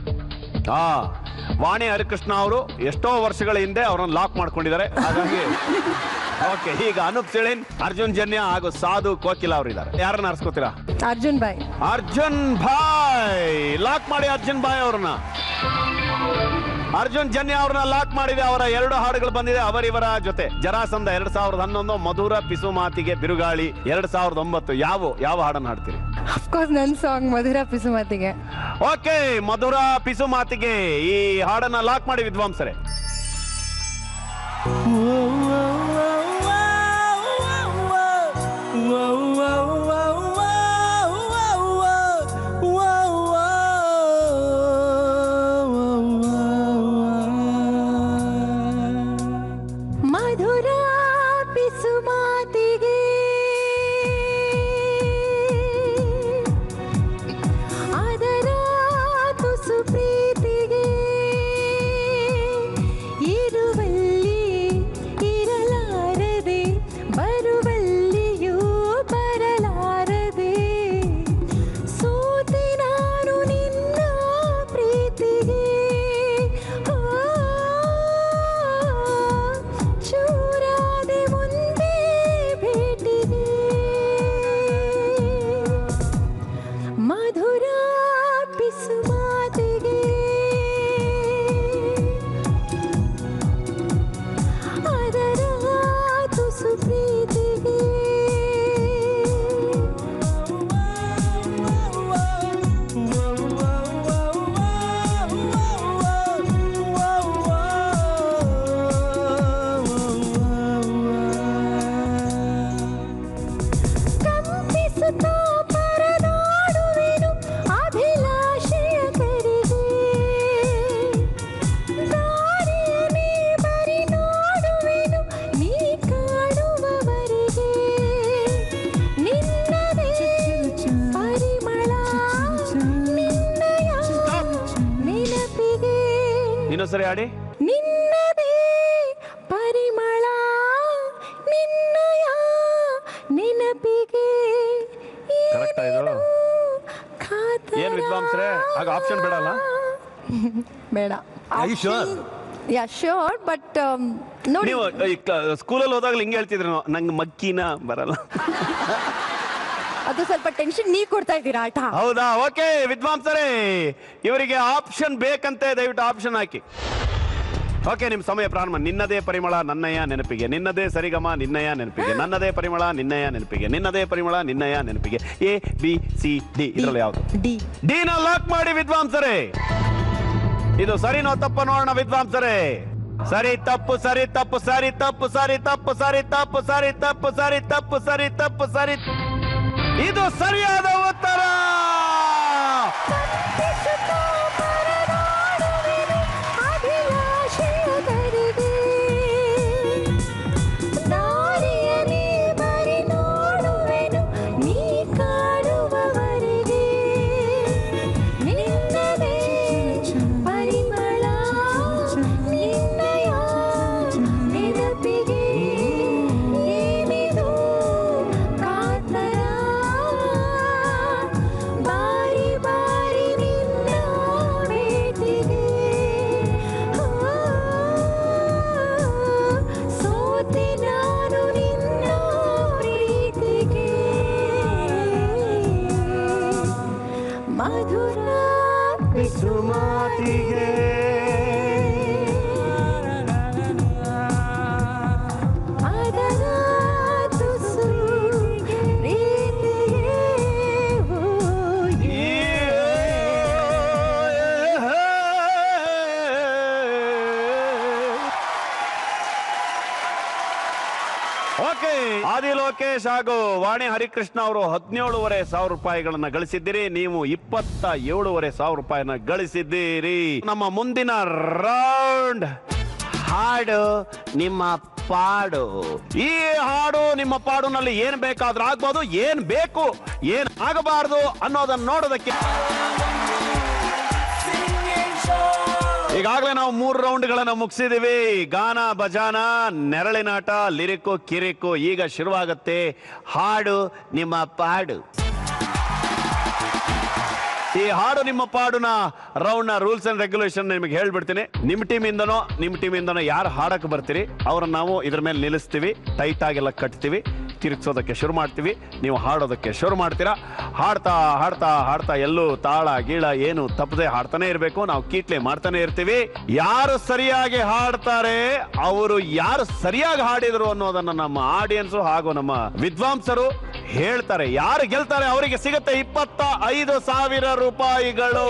ವಾಣಿ ಹರಿಕೃಷ್ಣ ಅವರು ಎಷ್ಟೋ ವರ್ಷಗಳ ಹಿಂದೆ ಅವರನ್ನು ಲಾಕ್ ಮಾಡ್ಕೊಂಡಿದ್ದಾರೆ. ಹಾಗಾಗಿ ಓಕೆ, ಈಗ ಅನೂಪ್ ಸಿಳಿನ್, ಅರ್ಜುನ್ ಜನ್ಯ ಹಾಗೂ ಸಾಧು ಕೋಕಿಲ ಅವರಿದ್ದಾರೆ. ಯಾರನ್ನ ಆರಿಸ್ಕೋತೀರಾ? ಅರ್ಜುನ್ ಭಾಯ್. ಅರ್ಜುನ್ ಭಾಯ್ ಲಾಕ್ ಮಾಡಿ. ಅರ್ಜುನ್ ಭಾಯ್ ಅವ್ರನ್ನ. ಅರ್ಜುನ್ ಜನ್ಯ ಅವ್ರನ್ನ ಲಾಕ್ ಮಾಡಿದೆ. ಅವರ 2 ಹಾಡುಗಳು ಬಂದಿದೆ ಅವರಿವರ ಜೊತೆ. ಜರಾಸಂಧ 2011, ಮಧುರ ಪಿಸು ಮಾತಿಗೆ ಬಿರುಗಾಳಿ 2009. ಯಾವ ಹಾಡನ್ನು ಹಾಡ್ತೀರಿ? ಅಫ್ಕೋರ್ಸ್ ನನ್ನ ಸಾಂಗ್ ಮಧುರ ಪಿಸು ಮಾತಿಗೆ. ಓಕೆ, ಮಧುರ ಪಿಸು ಮಾತಿಗೆ ಈ ಹಾಡನ್ನ ಲಾಕ್ ಮಾಡಿ ವಿದ್ವಾಂಸರೇ. ಮಧುರ ಪಿಸು ಮಾತಿಗೆ ಅದರ ತುಸು ಪ್ರೀತಿಗೆ ಇನ್ನೊಂದ್ಸರಿ ಆಡಿ. ನಿನ್ನದೇ ಪರಿಮಳ ನಿನ್ನಯ ನೆನಪಿಗೆ ಕರೆಕ್ಟ್ ಇದು. ಏನ್ ವಿದ್ವಾಂಸರೇ, ಆಗ ಆಪ್ಷನ್ ಬೇಡಲ್ಲ? ಬೇಡ. ಯಾ ಶ್ಯೂರ್, ಬಟ್ ನೋಡಿ ನೀವು ಸ್ಕೂಲಲ್ಲಿ ಹೋದಾಗಲೂ ಹಿಂಗೆ ಹೇಳ್ತಿದ್ರು, ನಂಗೆ ಮಕ್ಕಿನ ಬರಲ್ಲ. ಅದು ಸ್ವಲ್ಪ ಟೆನ್ಷನ್ ನೀವು ಕೊಡ್ತಾ ಇದ್ದೀರಾ ಆಟ. ಹೌದಾ? ಓಕೆ ವಿದ್ವಾಂಸರೇ, ಇವರಿಗೆ ಆಪ್ಷನ್ ಬೇಕಂತೆ, ದಯವಿಟ್ಟು ಆಪ್ಷನ್ ಹಾಕಿ. ಓಕೆ, ನಿಮ್ ಸಮಯ ಪ್ರಾರಂಭ. ನಿನ್ನದೇ ಪರಿಮಳ ನನ್ನಯ ನೆನಪಿಗೆ, ನಿನ್ನದೇ ಸರಿಗಮ ನಿನ್ನಯ ನೆನಪಿಗೆ, ನನ್ನದೇ ಪರಿಮಳ ನಿನ್ನಯ ನೆನಪಿಗೆ, ನಿನ್ನದೇ ಪರಿಮಳ ನಿನ್ನಯ ನೆನಪಿಗೆ. ಎ ಬಿ ಸಿ ಡಿ, ಇದರಲ್ಲಿ ಯಾವುದು? ಡಿ ನ ಲಾಕ್ ಮಾಡಿ ವಿದ್ವಾಂಸರೇ. ಇದು ಸರಿನೋ ತಪ್ಪ ನೋಡೋಣ ವಿದ್ವಾಂಸರೇ. ಸರಿ ತಪ್ಪು, ಸರಿ ತಪ್ಪು, ಸರಿ ತಪ್ಪು, ಸರಿ ತಪ್ಪು, ಸರಿ ತಪ್ಪು, ಸರಿ ತಪ್ಪು, ಸರಿ ತಪ್ಪು, ಸರಿ ತಪ್ಪು, ಸರಿ. ಇದು ಸರಿಯಾದ ಉತ್ತರ. ಲೋಕೇಶ್ ಹಾಗೂ ವಾಣಿ ಹರಿಕೃಷ್ಣ ಅವರು 17,500 ರೂಪಾಯಿಗಳನ್ನ ಗಳಿಸಿದ್ದೀರಿ. ನೀವು 27,500 ರೂಪಾಯಿನ ಗಳಿಸಿದ್ದೀರಿ. ನಮ್ಮ ಮುಂದಿನ ರೌಂಡ್ ಹಾಡು ನಿಮ್ಮ ಪಾಡು. ಈ ಹಾಡು ನಿಮ್ಮ ಪಾಡುನಲ್ಲಿ ಏನ್ ಬೇಕಾದ್ರೂ ಆಗ್ಬೋದು, ಏನ್ ಬೇಕು ಏನ್ ಆಗಬಾರದು ಅನ್ನೋದನ್ನ ನೋಡೋದಕ್ಕೆ ಈಗಾಗಲೇ ನಾವು 3 ರೌಂಡ್ಗಳನ್ನ ಮುಗಿಸಿದೀವಿ. ಗಾನ, ಭಜಾನ, ನೆರಳಿನಾಟ, ಲಿರಿಕು, ಕಿರಿಕು. ಈಗ ಶುರುವಾಗುತ್ತೆ ಹಾಡು ನಿಮ್ಮ ಪಾಡು. ಈ ಹಾಡು ನಿಮ್ಮ ಪಾಡುನ ರೌಂಡ್ ನ ರೂಲ್ಸ್ ಅಂಡ್ ರೆಗ್ಯುಲೇಷನ್ ನಿಮಗೆ ಹೇಳ್ಬಿಡ್ತೀನಿ. ನಿಮ್ಮ ಟೀಮಿಂದನೋ ಯಾರು ಹಾಡಕ್ಕೆ ಬರ್ತೀರಿ ಅವ್ರನ್ನ ನಾವು ಇದ್ರ ಮೇಲೆ ನಿಲ್ಲಿಸ್ತೀವಿ, ಟೈಟ್ ಆಗೆಲ್ಲ ಕಟ್ತೀವಿ, ತಿರುಗಿಸೋದಕ್ಕೆ ಶುರು ಮಾಡ್ತೀವಿ, ನೀವು ಹಾಡೋದಕ್ಕೆ ಶುರು ಮಾಡ್ತೀರಾ. ಹಾಡ್ತಾ ಹಾಡ್ತಾ ಹಾಡ್ತಾ ಎಲ್ಲೂ ತಾಳ ಗೀಳ ಏನು ತಪ್ಪದೆ ಹಾಡ್ತಾನೆ ಇರಬೇಕು. ನಾವು ಕೀಟ್ಲೆ ಮಾಡ್ತಾನೆ ಇರ್ತೀವಿ. ಯಾರು ಸರಿಯಾಗಿ ಹಾಡ್ತಾರೆ, ಅವರು ಯಾರು ಸರಿಯಾಗಿ ಹಾಡಿದ್ರು ಅನ್ನೋದನ್ನ ನಮ್ಮ ಆಡಿಯನ್ಸ್ ಹಾಗೂ ನಮ್ಮ ವಿದ್ವಾಂಸರು ಹೇಳ್ತಾರೆ. ಯಾರು ಗೆಲ್ತಾರೆ ಅವರಿಗೆ ಸಿಗುತ್ತೆ 25,000 ರೂಪಾಯಿಗಳು.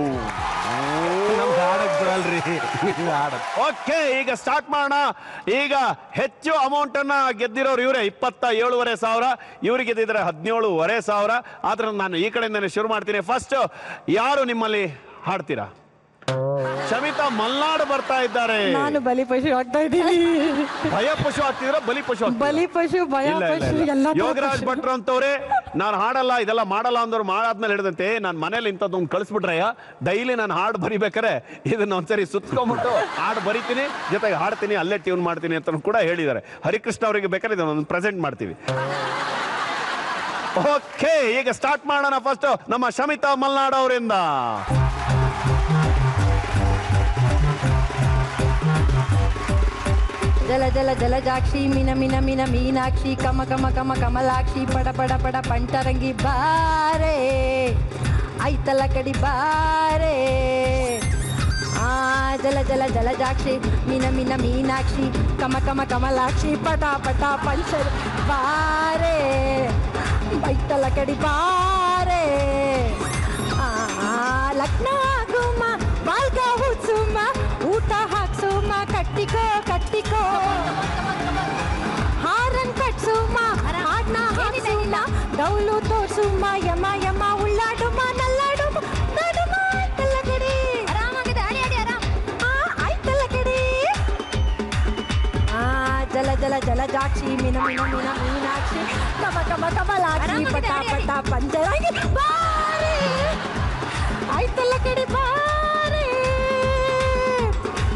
ಓಕೆ, ಈಗ ಸ್ಟಾರ್ಟ್ ಮಾಡೋಣ. ಈಗ ಹೆಚ್ಚು ಅಮೌಂಟ್ ಅನ್ನ ಗೆದ್ದಿರೋರು ಇವರೇ, 27,500. ಇವ್ರಿಗೆ ಗೆದ್ದಿದ್ರೆ 17,500. ಆದ್ರೆ ನಾನು ಈ ಕಡೆಯಿಂದನೇ ಶುರು ಮಾಡ್ತೀನಿ. ಫಸ್ಟ್ ಯಾರು ನಿಮ್ಮಲ್ಲಿ ಹಾಡ್ತೀರಾ? ಶಮಿತಾ ಮಲ್ನಾಡ್ ಬರ್ತಾ ಇದ್ದಾರೆ. ನಾನು ಬಲಿಪಶು ಆಗ್ತಾ ಇದ್ದೀನಿ. ಭಯ ಪಶು ಆಗ್ತಿದ್ರ? ಬಲಿಪಶು ಬಲಿಪಶು ಭಯ ಪಶು ಎಲ್ಲ. ಯೋಗರಾಜ್ ಭಟ್ರು ಅಂತವ್ರೆ, ನಾನು ಹಾಡಲ್ಲ ಇದೆಲ್ಲ ಮಾಡಲ್ಲ ಅಂದವ್ರು ಮಾಡಾದ್ಮೇಲೆ ಹೇಳಿದಂತೆ ನಾನು ಮನೇಲಿ ಇಂಥದ್ದೊಂದು ಕಳಿಸ್ಬಿಟ್ರಯ್ಯ, ಡೈಲಿ ನಾನು ಹಾಡು ಬರಿಬೇಕಾರೆ ಇದನ್ನ ಒಂದ್ಸರಿ ಸುತ್ಕೊಂಡ್ಬಿಟ್ಟು ಹಾಡು ಬರಿತೀನಿ, ಜೊತೆಗೆ ಹಾಡ್ತೀನಿ, ಅಲ್ಲೇ ಟ್ಯೂನ್ ಮಾಡ್ತೀನಿ ಅಂತ ಕೂಡ ಹೇಳಿದ್ದಾರೆ. ಹರಿಕೃಷ್ಣ ಅವರಿಗೆ ಬೇಕಾದ್ರೆ ಇದನ್ನು ಪ್ರೆಸೆಂಟ್ ಮಾಡ್ತೀವಿ. ಓಕೆ, ಈಗ ಸ್ಟಾರ್ಟ್ ಮಾಡೋಣ. ಫಸ್ಟ್ ನಮ್ಮ ಶಮಿತಾ ಮಲ್ನಾಡ್ ಅವರಿಂದ. ಜಲ ಜಲ ಜಲಜಾಕ್ಷಿ ಮಿನ ಮಿನ ಮಿನ ಮೀನಾಕ್ಷಿ ಕಮ ಕಮ ಕಮ ಕಮಲಾಕ್ಷಿ ಪಡ ಪಡ ಪಡ ಪಂಟರಂಗಿ ಬಾರೆ ಐತಲ ಕಡಿ ಬಾರೆ. ಜಲ ಜಲ ಜಲಜಾಕ್ಷಿ ಮಿನ ಮಿನ ಮೀನಾಕ್ಷಿ ಕಮ ಕಮ ಕಮಲಾಕ್ಷಿ ಪಟ ಪಟ ಪಂಚರ್ ಬಾರೆ ಐತಲ ಕಡಿ ಬಾರೆ. ಲಗ್ನ ಗುಮ್ಮ ಬಾಲ್ಗ ಹುಚ್ಚುಮ್ಮ ಊಟ ಹಾಕ್ಸುಮ್ಮ ಕಟ್ಟಿಕೋ ಕಟ್ಟಿಕೋ ಹಾರನ್ ಕಟ್ಸುಮ್ಮ ಹಾಡ್ನ ಹಾಡ್ಸುಮ್ಮ ಡೌಲು ತೋರ್ಸುಮ್ಮ ಯಮ ಯಮ ಉಳ್ಳಾಡುಮ್ಮ ನಲ್ಲಾಡುಮ್ಮ ನಡುಮ ಐತಲ್ಲ ಕಡೆ ಆರಾಮಾಗಿದೆ ಆಡಿ ಆಡಿ ಆರಾಮ್ ಐತಲ್ಲ ಕಡೆ. ಜಲ ಜಲ ಜಲಜಾಕ್ಷಿ ಮಿನ ಮಿನ ಮಿನ ಮೀನಾಕ್ಷಿ ಕಮ ಕಮ ಕಮಲಾಕ್ಷಿ ಪಟ ಪಟ ಪಂಜರಾಗಿ ಬಾರೆ ಐತಲ್ಲ ಕಡೆ ಬಾರೆ.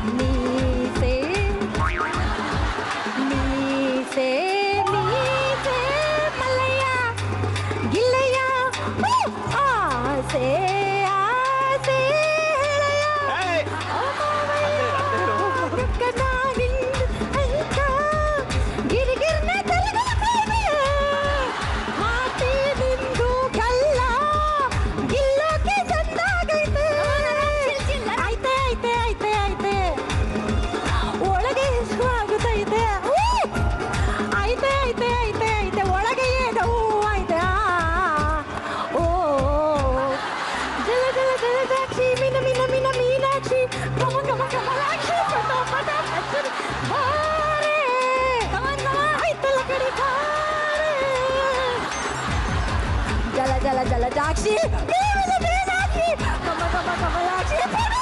ಜಲ ಜಲಜಾಕ್ಷಿ ಪ್ರೇಮದ ಬೇಸಾಕ್ಷಿ ಕಮ ಕಮ ಕಮಲಾಕ್ಷಿ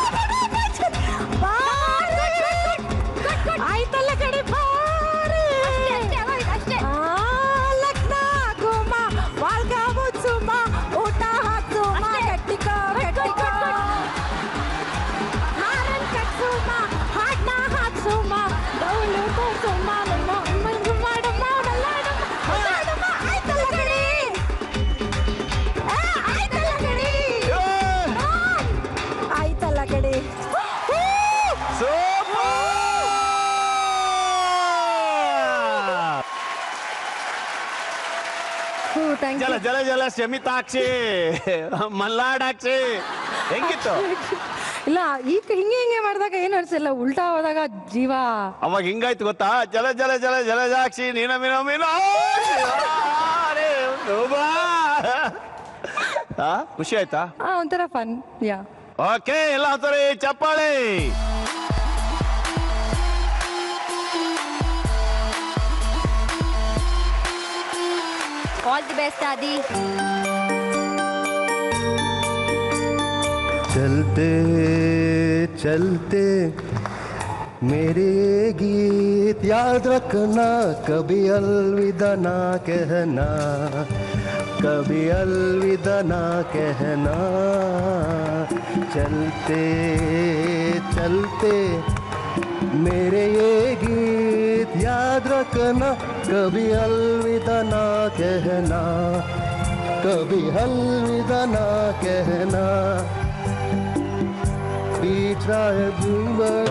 ಆಯ್ತಲ್ಲ ಕಡೆ ಬಾರಿ ಲಗ್ನ ಗುಮ ವಾಲ್ಗ ಮುಚ್ಚುಮ ಊಟ ಹಾಕ್ಸುಮ ಗಟ್ಟಿಕೋ ಗಟ್ಟಿಕೋ ಹಾರನ್ ಕಟ್ಸುಮ ಹಾಡ್ನ ಹಾಕ್ಸುಮ ಡೌಲು ತೋರ್ಸುಮ ನಮ್ಮ ಮಂಜು ಮಾಡಮ್ಮ ನಲ್ಲಾಡಮ್ಮ ಆಯ್ತಲ್ಲ ಕಡೆ ಆಯ್ತಲ್ಲ ಕಡೆ ಆಯ್ತಲ್ಲ ಕಡೆ ಜಲ ಜಲ ಜಲ ಶಮಿತಾಕ್ಷಿ ಮಲ್ಲಾಡಾಕ್ಷಿ ಹೆಂಗಿತ್ತು? ಇಲ್ಲ ಈಗ ಹಿಂಗೆ ಮಾಡಿದಾಗ ಏನು ಅನ್ಸಲ್ಲ, ಉಲ್ಟಾ ಹೋದಾಗ ಜೀವ ಅವಾಗ ಹಿಂಗಾಯ್ತು ಗೊತ್ತಾ? ಜಲ ಜಲ ಜಲ ಜಲಜಾಕ್ಷಿ ನೀನ ಮೀನ ಮೀನ ಖುಷಿ ಆಯ್ತಾ? ಒಂಥರ ಫನ್. ಯಾ ಓಕೆ, ಎಲ್ಲ ಸರಿ ಚಪ್ಪಾಳೆ. ಆಲ್ ದಿ ಬೆಸ್ಟ್ ಆದಿ. चलते चलते मेरे गीत याद रखना, कभी अलविदा ना कहना, कभी अलविदा ना कहना. चलते चलते मेरे ये गीत याद रखना, कभी अलविदा ना कहना, कभी अलविदा ना कहना. बीचा है झूमर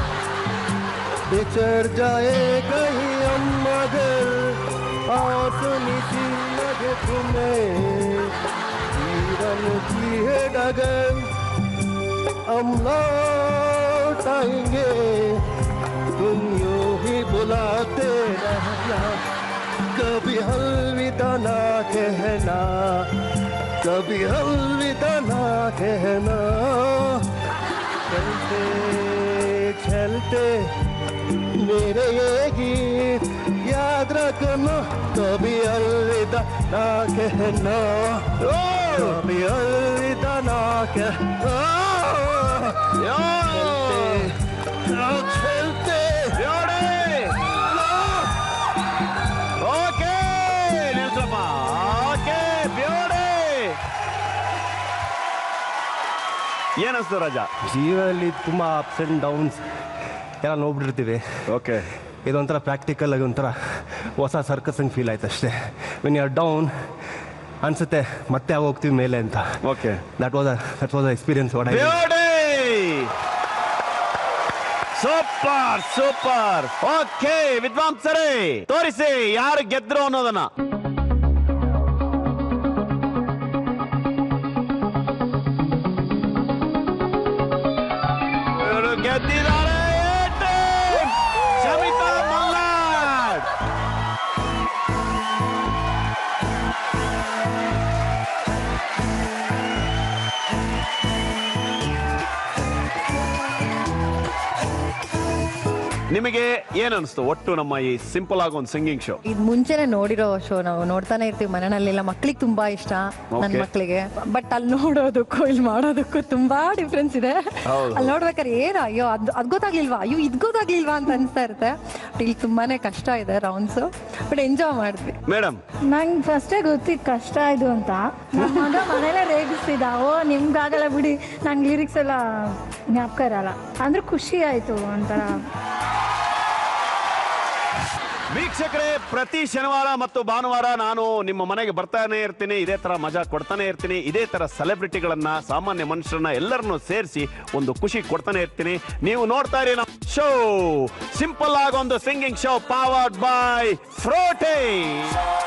बिछड़ जाए कहीं हम, मगर आसनी सी लगे तुम्हें, जीवन की है डगर हम लौट आएंगे, तुम यूं ही बुलाते रहना, कभी अलविदा ना कहना, कभी अलविदा ना कहना. चलते चलते मेरे ये गीत याद रखना, कभी अलविदा ना कहना, कभी अलविदा ना कहना. चलते ಓಕೆ ನಿಲ್ಸಪ್ಪ. Okay, beauty. ಏನಿಸ್ತು ರಾಜ? ಜೀವನದಲ್ಲಿ ತುಂಬ ಅಪ್ಸ್ ಆ್ಯಂಡ್ ಡೌನ್ಸ್ ಎಲ್ಲ ನೋಡ್ಬಿಟ್ಟಿರ್ತೀವಿ. ಓಕೆ, ಇದೊಂಥರ ಪ್ರಾಕ್ಟಿಕಲ್ ಆಗಿ ಒಂಥರ ಹೊಸ ಸರ್ಕಸ್ ಫೀಲ್ ಆಯ್ತು ಅಷ್ಟೇ. ವೆನ್ ಯು ಆರ್ ಡೌನ್ ಅನ್ಸುತ್ತೆ ಮತ್ತೆ ಯಾವಾಗ ಹೋಗ್ತೀವಿ ಮೇಲೆ ಅಂತ. Okay, that was experience. Beauty. Super super. Okay ವಿದ್ವಾಂಸರೇ, ತೋರಿಸಿ ಯಾರು ಗೆದ್ರು ಅನ್ನೋದನ್ನ. ಇವರು ಗೆದ್ದಿದ್ದಾರೆ. ಶಮಿತಾ ಮಲ್ಲಾಡ್. ನಿಮಗೆ ಏನ್ ಅನಿಸ್ತು ಒಟ್ಟು ನಮ್ಮ ಈ ಸಿಂಪಲ್ ಆಗಿ ಒಂದು ಸಿಂಗಿಂಗ್ ಶೋ? ಇದು ಮುಂಚೆನೆ ನೋಡಿರೋ ಶೋ, ನಾವು ನೋಡ್ತಾನೆ ಇರ್ತೀವಿ ಮನೆಯಲ್ಲೆಲ್ಲ. ಮಕ್ಳಿಗೆ ತುಂಬಾ ಇಷ್ಟ, ನನ್ನ ಮಕ್ಳಿಗೆ. ಬಟ್ ಅಲ್ಲಿ ನೋಡೋದಕ್ಕೂ ಇಲ್ಲಿ ಮಾಡೋದಕ್ಕೂ ತುಂಬಾ ಡಿಫ್ರೆನ್ಸ್ ಇದೆ. ಅಲ್ಲಿ ನೋಡ್ಬೇಕಾದ್ರೆ ಏನು ಅಯ್ಯೋ ಅದ್ ಗೊತ್ತಾಗ್ಲಿಲ್ವಾ, ಅಯ್ಯೋ ಇದ್ ಗೊತ್ತಾಗ್ಲಿಲ್ವಾ ಅಂತ ಅನ್ಸ್ತಾ ಇರುತ್ತೆ. ಇಲ್ಲಿ ತುಂಬಾನೇ ಕಷ್ಟ ಇದೆ ರೌಂಡ್ಸ್, ಬಟ್ ಎಂಜಾಯ್ ಮಾಡಿದ್ವಿ. ಮೇಡಮ್, ನಂಗೆ ಫಸ್ಟೇ ಗೊತ್ತಿತ್ತು ಕಷ್ಟ ಇದು ಅಂತ. ನಮ್ಮ ಮಗ ಮನೇಲೆ ರೇಗಿಸ್ತಿದ್ದ, ಓ ನಿಮ್ಗಾಗಲ್ಲ ಬಿಡಿ, ನಂಗೆ ಲಿರಿಕ್ಸ್ ಎಲ್ಲ ಜ್ಞಾಪಕ ಇರಲ್ಲ ಅಂದ್ರೆ ಖುಷಿ ಆಯ್ತು ಒಂಥರ. ವೀಕ್ಷಕರೇ, ಪ್ರತಿ ಶನಿವಾರ ಮತ್ತು ಭಾನುವಾರ ನಾನು ನಿಮ್ಮ ಮನೆಗೆ ಬರ್ತಾನೆ ಇರ್ತೀನಿ. ಇದೇ ತರ ಮಜಾ ಕೊಡ್ತಾನೆ ಇರ್ತೀನಿ. ಇದೇ ತರ ಸೆಲೆಬ್ರಿಟಿಗಳನ್ನ, ಸಾಮಾನ್ಯ ಮನುಷ್ಯರನ್ನ ಎಲ್ಲರನ್ನು ಸೇರಿಸಿ ಒಂದು ಖುಷಿ ಕೊಡ್ತಾನೆ ಇರ್ತೀನಿ. ನೀವು ನೋಡ್ತಾ ಇರಿ ನಮ್ಮ ಶೋ, ಸಿಂಪಲ್ ಆಗಿ ಒಂದು ಸಿಂಗಿಂಗ್ ಶೋ, ಪವರ್ಡ್ ಬೈ ಫ್ರೋಟೆ.